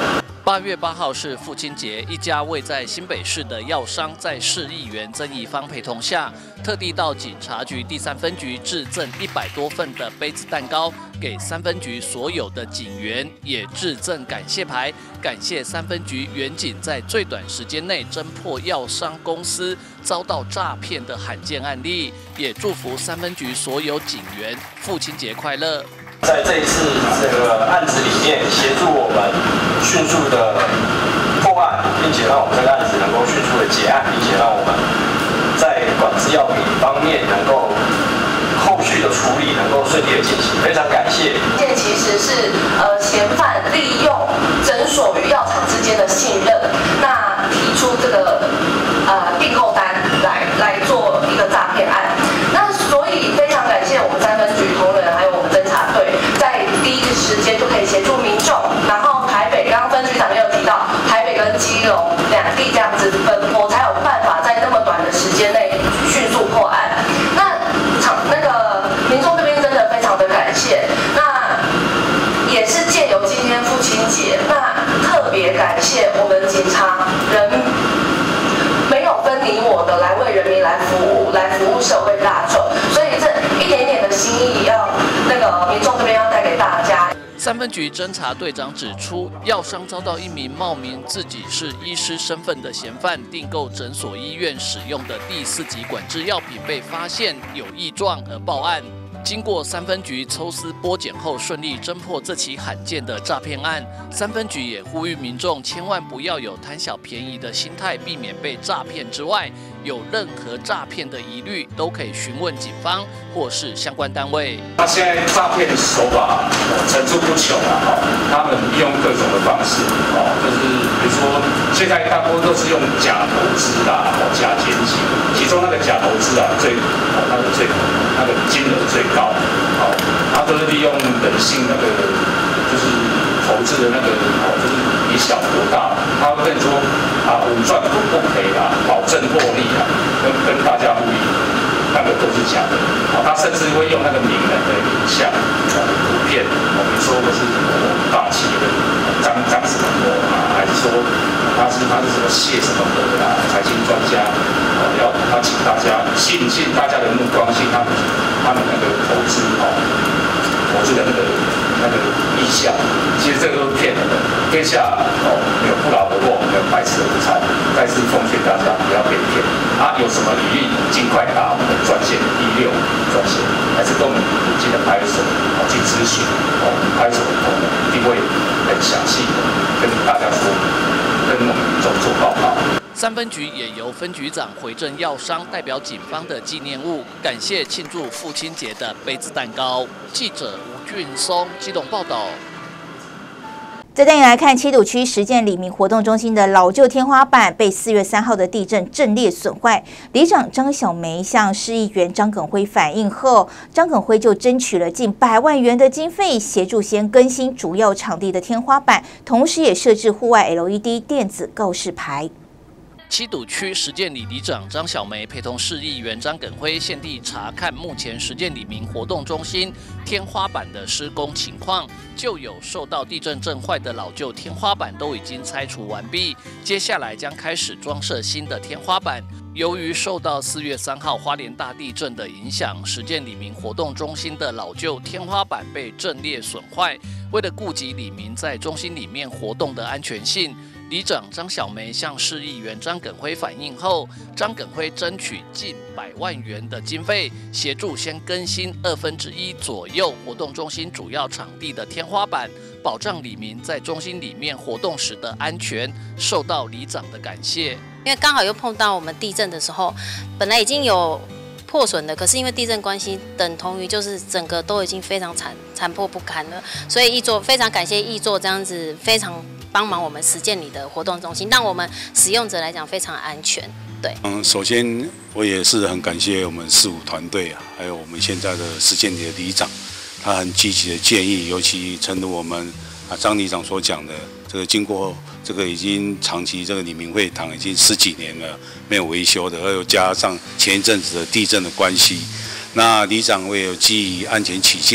八月八号是父亲节，一家位在新北市的药商在市议员曾宜芳陪同下，特地到警察局第三分局致赠一百多份的杯子蛋糕给三分局所有的警员，也致赠感谢牌，感谢三分局员警在最短时间内侦破药商公司遭到诈骗的罕见案例，也祝福三分局所有警员父亲节快乐。 在这一次这个案子里面，协助我们迅速的破案，并且让我们这个案子能够迅速的结案，并且让我们在管制药品方面能够后续的处理能够顺利的进行，非常感谢。 这其实是呃嫌犯利用诊所与药厂之间的信任，那提出这个呃订购单来来做一个诈骗案。那所以非常感谢我们三分局同仁还有我们侦查队，在第一个时间就可以协助民众。然后台北刚刚分局长也有提到，台北跟基隆两地这样子分拨，才有办法在那么短的时间内迅速破案。那场那个民众这边真的非常的感谢。那也是借由今天父亲节，那特别感谢我们警察人没有分你我的来为人民来服务，来服务社会大众。所以这一点点的心意要那个民众这边要带给大家。 三分局侦查队长指出，药商遭到一名冒名自己是医师身份的嫌犯订购诊所医院使用的第四级管制药品被发现有异状而报案。经过三分局抽丝剥茧后，顺利侦破这起罕见的诈骗案。三分局也呼吁民众千万不要有贪小便宜的心态，避免被诈骗之外，有任何诈骗的疑虑都可以询问警方或是相关单位。 那现在诈骗手法层出不穷啊，他们利用各种的方式，哦，就是比如说现在大多都是用假投资啦，哦，假检举，其中那个假投资啊，最哦那个最那个金额最高，哦，他都是利用人性那个就是投资的那个哦，就是以小博大，他会跟你说啊，稳赚不不赔啦，保证获利啊，跟跟大家呼吁，那个都是假的。哦，他甚至会用那个名人的影像、哦图片，哦，比如说我是某大企业的张张什么某啊，还是说他是他是什么谢什么何啊，财经专家，哦，要他请大家吸引吸引大家的目光，吸引他们他们那个投资哦，投资的那个那个意向，其实这个都是骗人的。天下哦没有不劳而获，没有白吃的午餐。再次奉劝大家不要被骗啊！有什么疑虑，尽快打我们的专线一六专线，还是跟我们附近的派出所哦去咨询哦，派出所的同仁一定会很详细的跟大家说，跟我们民众做报告。 三分局也由分局长回正药商代表警方的纪念物，感谢庆祝父亲节的杯子蛋糕。记者吴俊松基隆报道。 再带你来看七堵区实践里民活动中心的老旧天花板被四月三号的地震震裂损坏，里长张小梅向市议员张耿辉反映后，张耿辉就争取了近百万元的经费，协助先更新主要场地的天花板，同时也设置户外 L E D 电子告示牌。 七堵区实践里里长张小梅陪同市议员张耿辉现地查看目前实践里民活动中心天花板的施工情况，旧有受到地震震坏的老旧天花板都已经拆除完毕，接下来将开始装设新的天花板。由于受到四月三号花莲大地震的影响，实践里民活动中心的老旧天花板被震裂损坏，为了顾及里民在中心里面活动的安全性，里长张小梅向市议员张耿辉反映后，张耿辉争取近百万元的经费，协助先更新二分之一左右活动中心主要场地的天花板，保障里民在中心里面活动时的安全，受到里长的感谢。 因为刚好又碰到我们地震的时候，本来已经有破损的，可是因为地震关系，等同于就是整个都已经非常残残破不堪了，所以义作非常感谢义作这样子非常帮忙我们实践里的活动中心，让我们使用者来讲非常安全。对， 嗯，首先我也是很感谢我们市府团队啊，还有我们现在的实践里的里长，他很积极的建议，尤其诚如我们啊张里长所讲的，这个经过这个已经长期这个里民会堂已经十几年了没有维修的，而又加上前一阵子的地震的关系，那里长为了基于安全起见，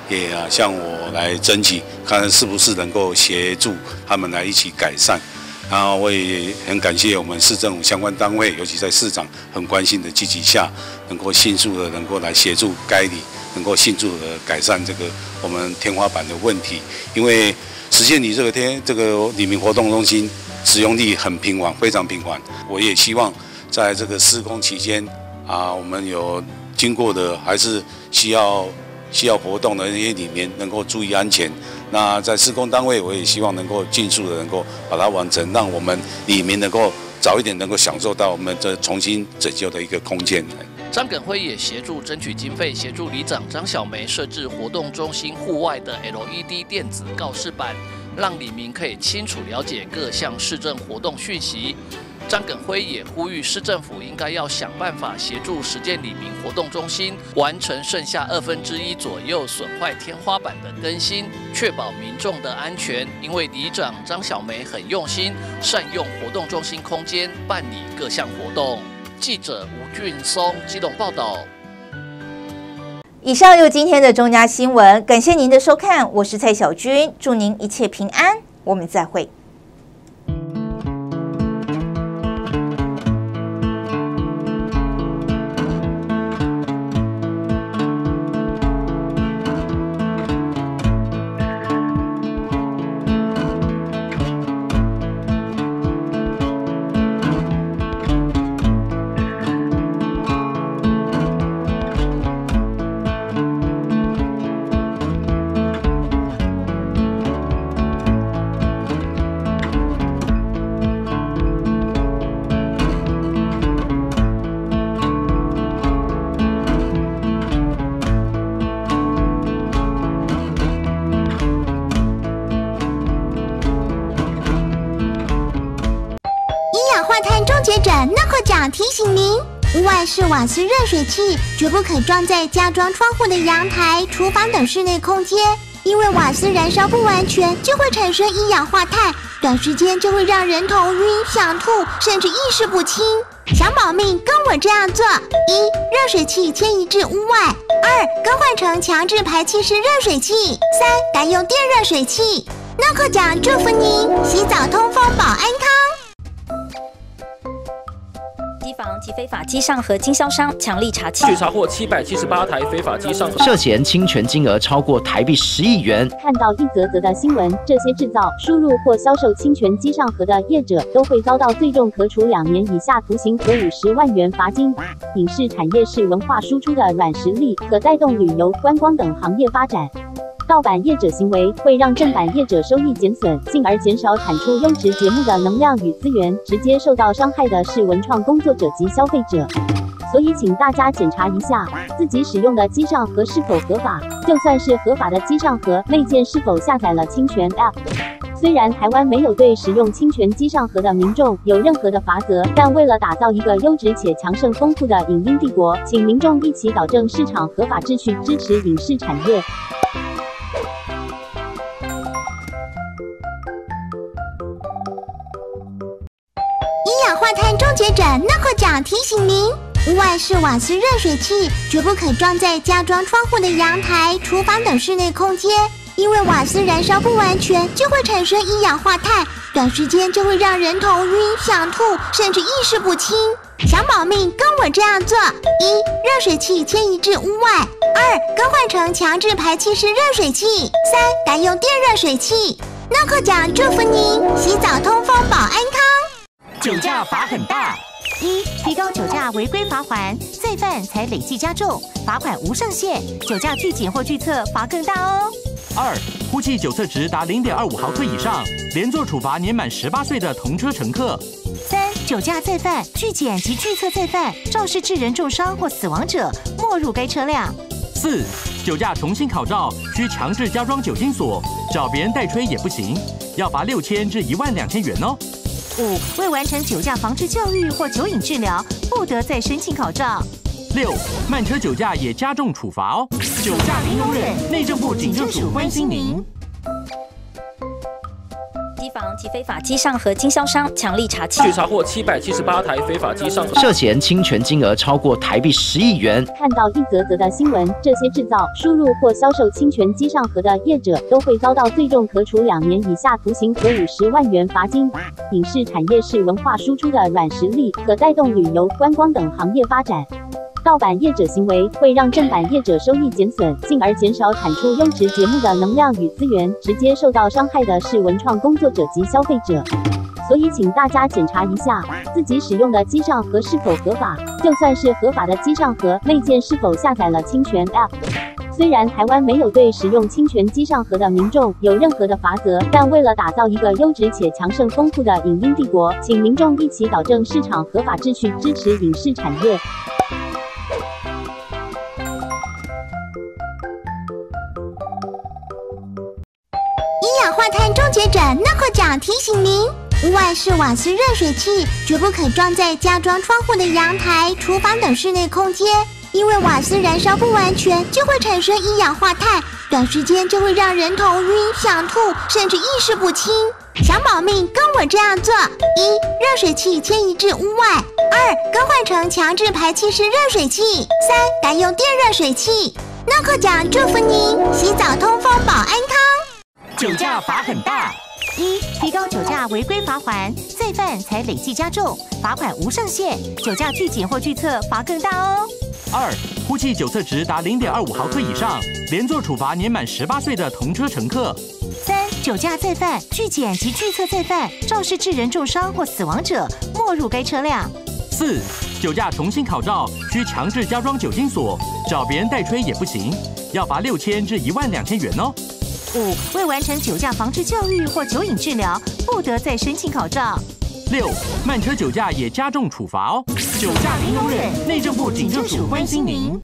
也啊向我来征集，看是不是能够协助他们来一起改善。然后我也很感谢我们市政府相关单位，尤其在市长很关心的积极下，能够迅速的能够来协助该里，能够迅速的改善这个我们天花板的问题。因为实践里这个天这个里民活动中心使用率很平缓，非常平缓。我也希望在这个施工期间啊，我们有经过的还是需要需要活动的那些里面能够注意安全。那在施工单位，我也希望能够尽速的能够把它完成，让我们里民能够早一点能够享受到我们这重新拯救的一个空间。 张耿辉也协助争取经费，协助里长张小梅设置活动中心户外的 L E D 电子告示板，让里民可以清楚了解各项市政活动讯息。张耿辉也呼吁市政府应该要想办法协助实践里民活动中心完成剩下二分之一左右损坏天花板的更新，确保民众的安全。因为里长张小梅很用心，善用活动中心空间办理各项活动。记者吴俊松基隆报道。 以上有今天的中嘉新闻，感谢您的收看，我是蔡小君，祝您一切平安，我们再会。 提醒您，屋外式瓦斯热水器绝不可装在加装窗户的阳台、厨房等室内空间，因为瓦斯燃烧不完全就会产生一氧化碳，短时间就会让人头晕、想吐，甚至意识不清。想保命，跟我这样做：一、热水器迁移至屋外；二、更换成强制排气式热水器；三、改用电热水器。诺克奖祝福您，洗澡通风保安康。 机房及非法机上盒经销商强力查缉， 据查获七百七十八台非法机上盒， 涉嫌侵权金额超过台币十亿元。 看到一则则的新闻，这些制造、输入或销售侵权机上盒的业者都会遭到最重可处两年以下徒刑和五十万元罚金。影视产业是文化输出的软实力，可带动旅游、观光等行业发展。盗版业者行为会让正版业者收益减损，进而减少产出优质节目的能量与资源，直接受到伤害的是文创工作者及消费者。所以请大家检查一下自己使用的机上盒是否合法，就算是合法的机上盒内建是否下载了侵权 App。虽然台湾没有对使用侵权机上盒的民众有任何的罚则，但为了打造一个优质且强盛丰富的影音帝国，请民众一起导正市场合法秩序，支持影视产业。 一氧化碳终结者诺克奖提醒您：屋外式瓦斯热水器绝不可装在加装窗户的阳台、厨房等室内空间，因为瓦斯燃烧不完全就会产生一氧化碳，短时间就会让人头晕、想吐，甚至意识不清。想保命，跟我这样做：一、热水器迁移至屋外；二、更换成强制排气式热水器；三、改用电热水器。诺克奖祝福您，洗澡通风保安康。 酒驾罚很大。一、提高酒驾违规罚锾，罪犯才累计加重，罚款无上限，酒驾拒检或拒测罚更大哦。 二、呼气酒测值达零点二五毫克以上，连坐处罚年满十八岁的同车乘客。 三、酒驾再犯、拒检及拒测再犯，肇事致人重伤或死亡者，没入该车辆。 四、酒驾重新考照，需强制加装酒精锁，找别人代吹也不行，要罚六千至一万两千元哦。 五、未完成酒驾防治教育或酒瘾治疗，不得再申请考照。 六、慢车酒驾也加重处罚哦。酒驾零容忍，内政部警政署关心您。 机房及非法机上盒经销商强力查据查获七百七十八台非法机上盒， 涉嫌侵权金额超过台币十亿元。 看到一则则的新闻，这些制造、输入或销售侵权机上盒的业者都会遭到最重可处两年以下徒刑和五十万元罚金。影视产业是文化输出的软实力，可带动旅游、观光等行业发展。盗版业者行为会让正版业者收益减损，进而减少产出优质节目的能量与资源，直接受到伤害的是文创工作者及消费者。所以，请大家检查一下自己使用的机上盒是否合法，就算是合法的机上盒，内建是否下载了侵权 App。虽然台湾没有对使用侵权机上盒的民众有任何的罚则，但为了打造一个优质且强盛丰富的影音帝国，请民众一起导正市场合法秩序，支持影视产业。 一氧化碳终结者 N O C O 奖提醒您：屋外式瓦斯热水器绝不可装在家装窗户的阳台、厨房等室内空间，因为瓦斯燃烧不完全就会产生一氧化碳，短时间就会让人头晕、想吐，甚至意识不清。想保命，跟我这样做：一、热水器迁移至屋外；二、更换成强制排气式热水器；三、改用电热水器。N O C O 奖祝福您洗澡通风保安康。 酒驾罚很大。 一、提高酒驾违规罚锾，再犯才累计加重，罚款无上限，酒驾拒检或拒测罚更大哦。 二、呼气酒测值达零点二五毫克以上，连坐处罚年满十八岁的同车乘客。 三、酒驾再犯、拒检及拒测再犯，肇事致人重伤或死亡者，没入该车辆。 四、酒驾重新考照，需强制加装酒精锁，找别人代吹也不行，要罚六千至一万两千元哦。 五、未完成酒驾防治教育或酒瘾治疗，不得再申请考照。 六、慢车酒驾也加重处罚哦。酒驾零容忍，内政部警政署关心您。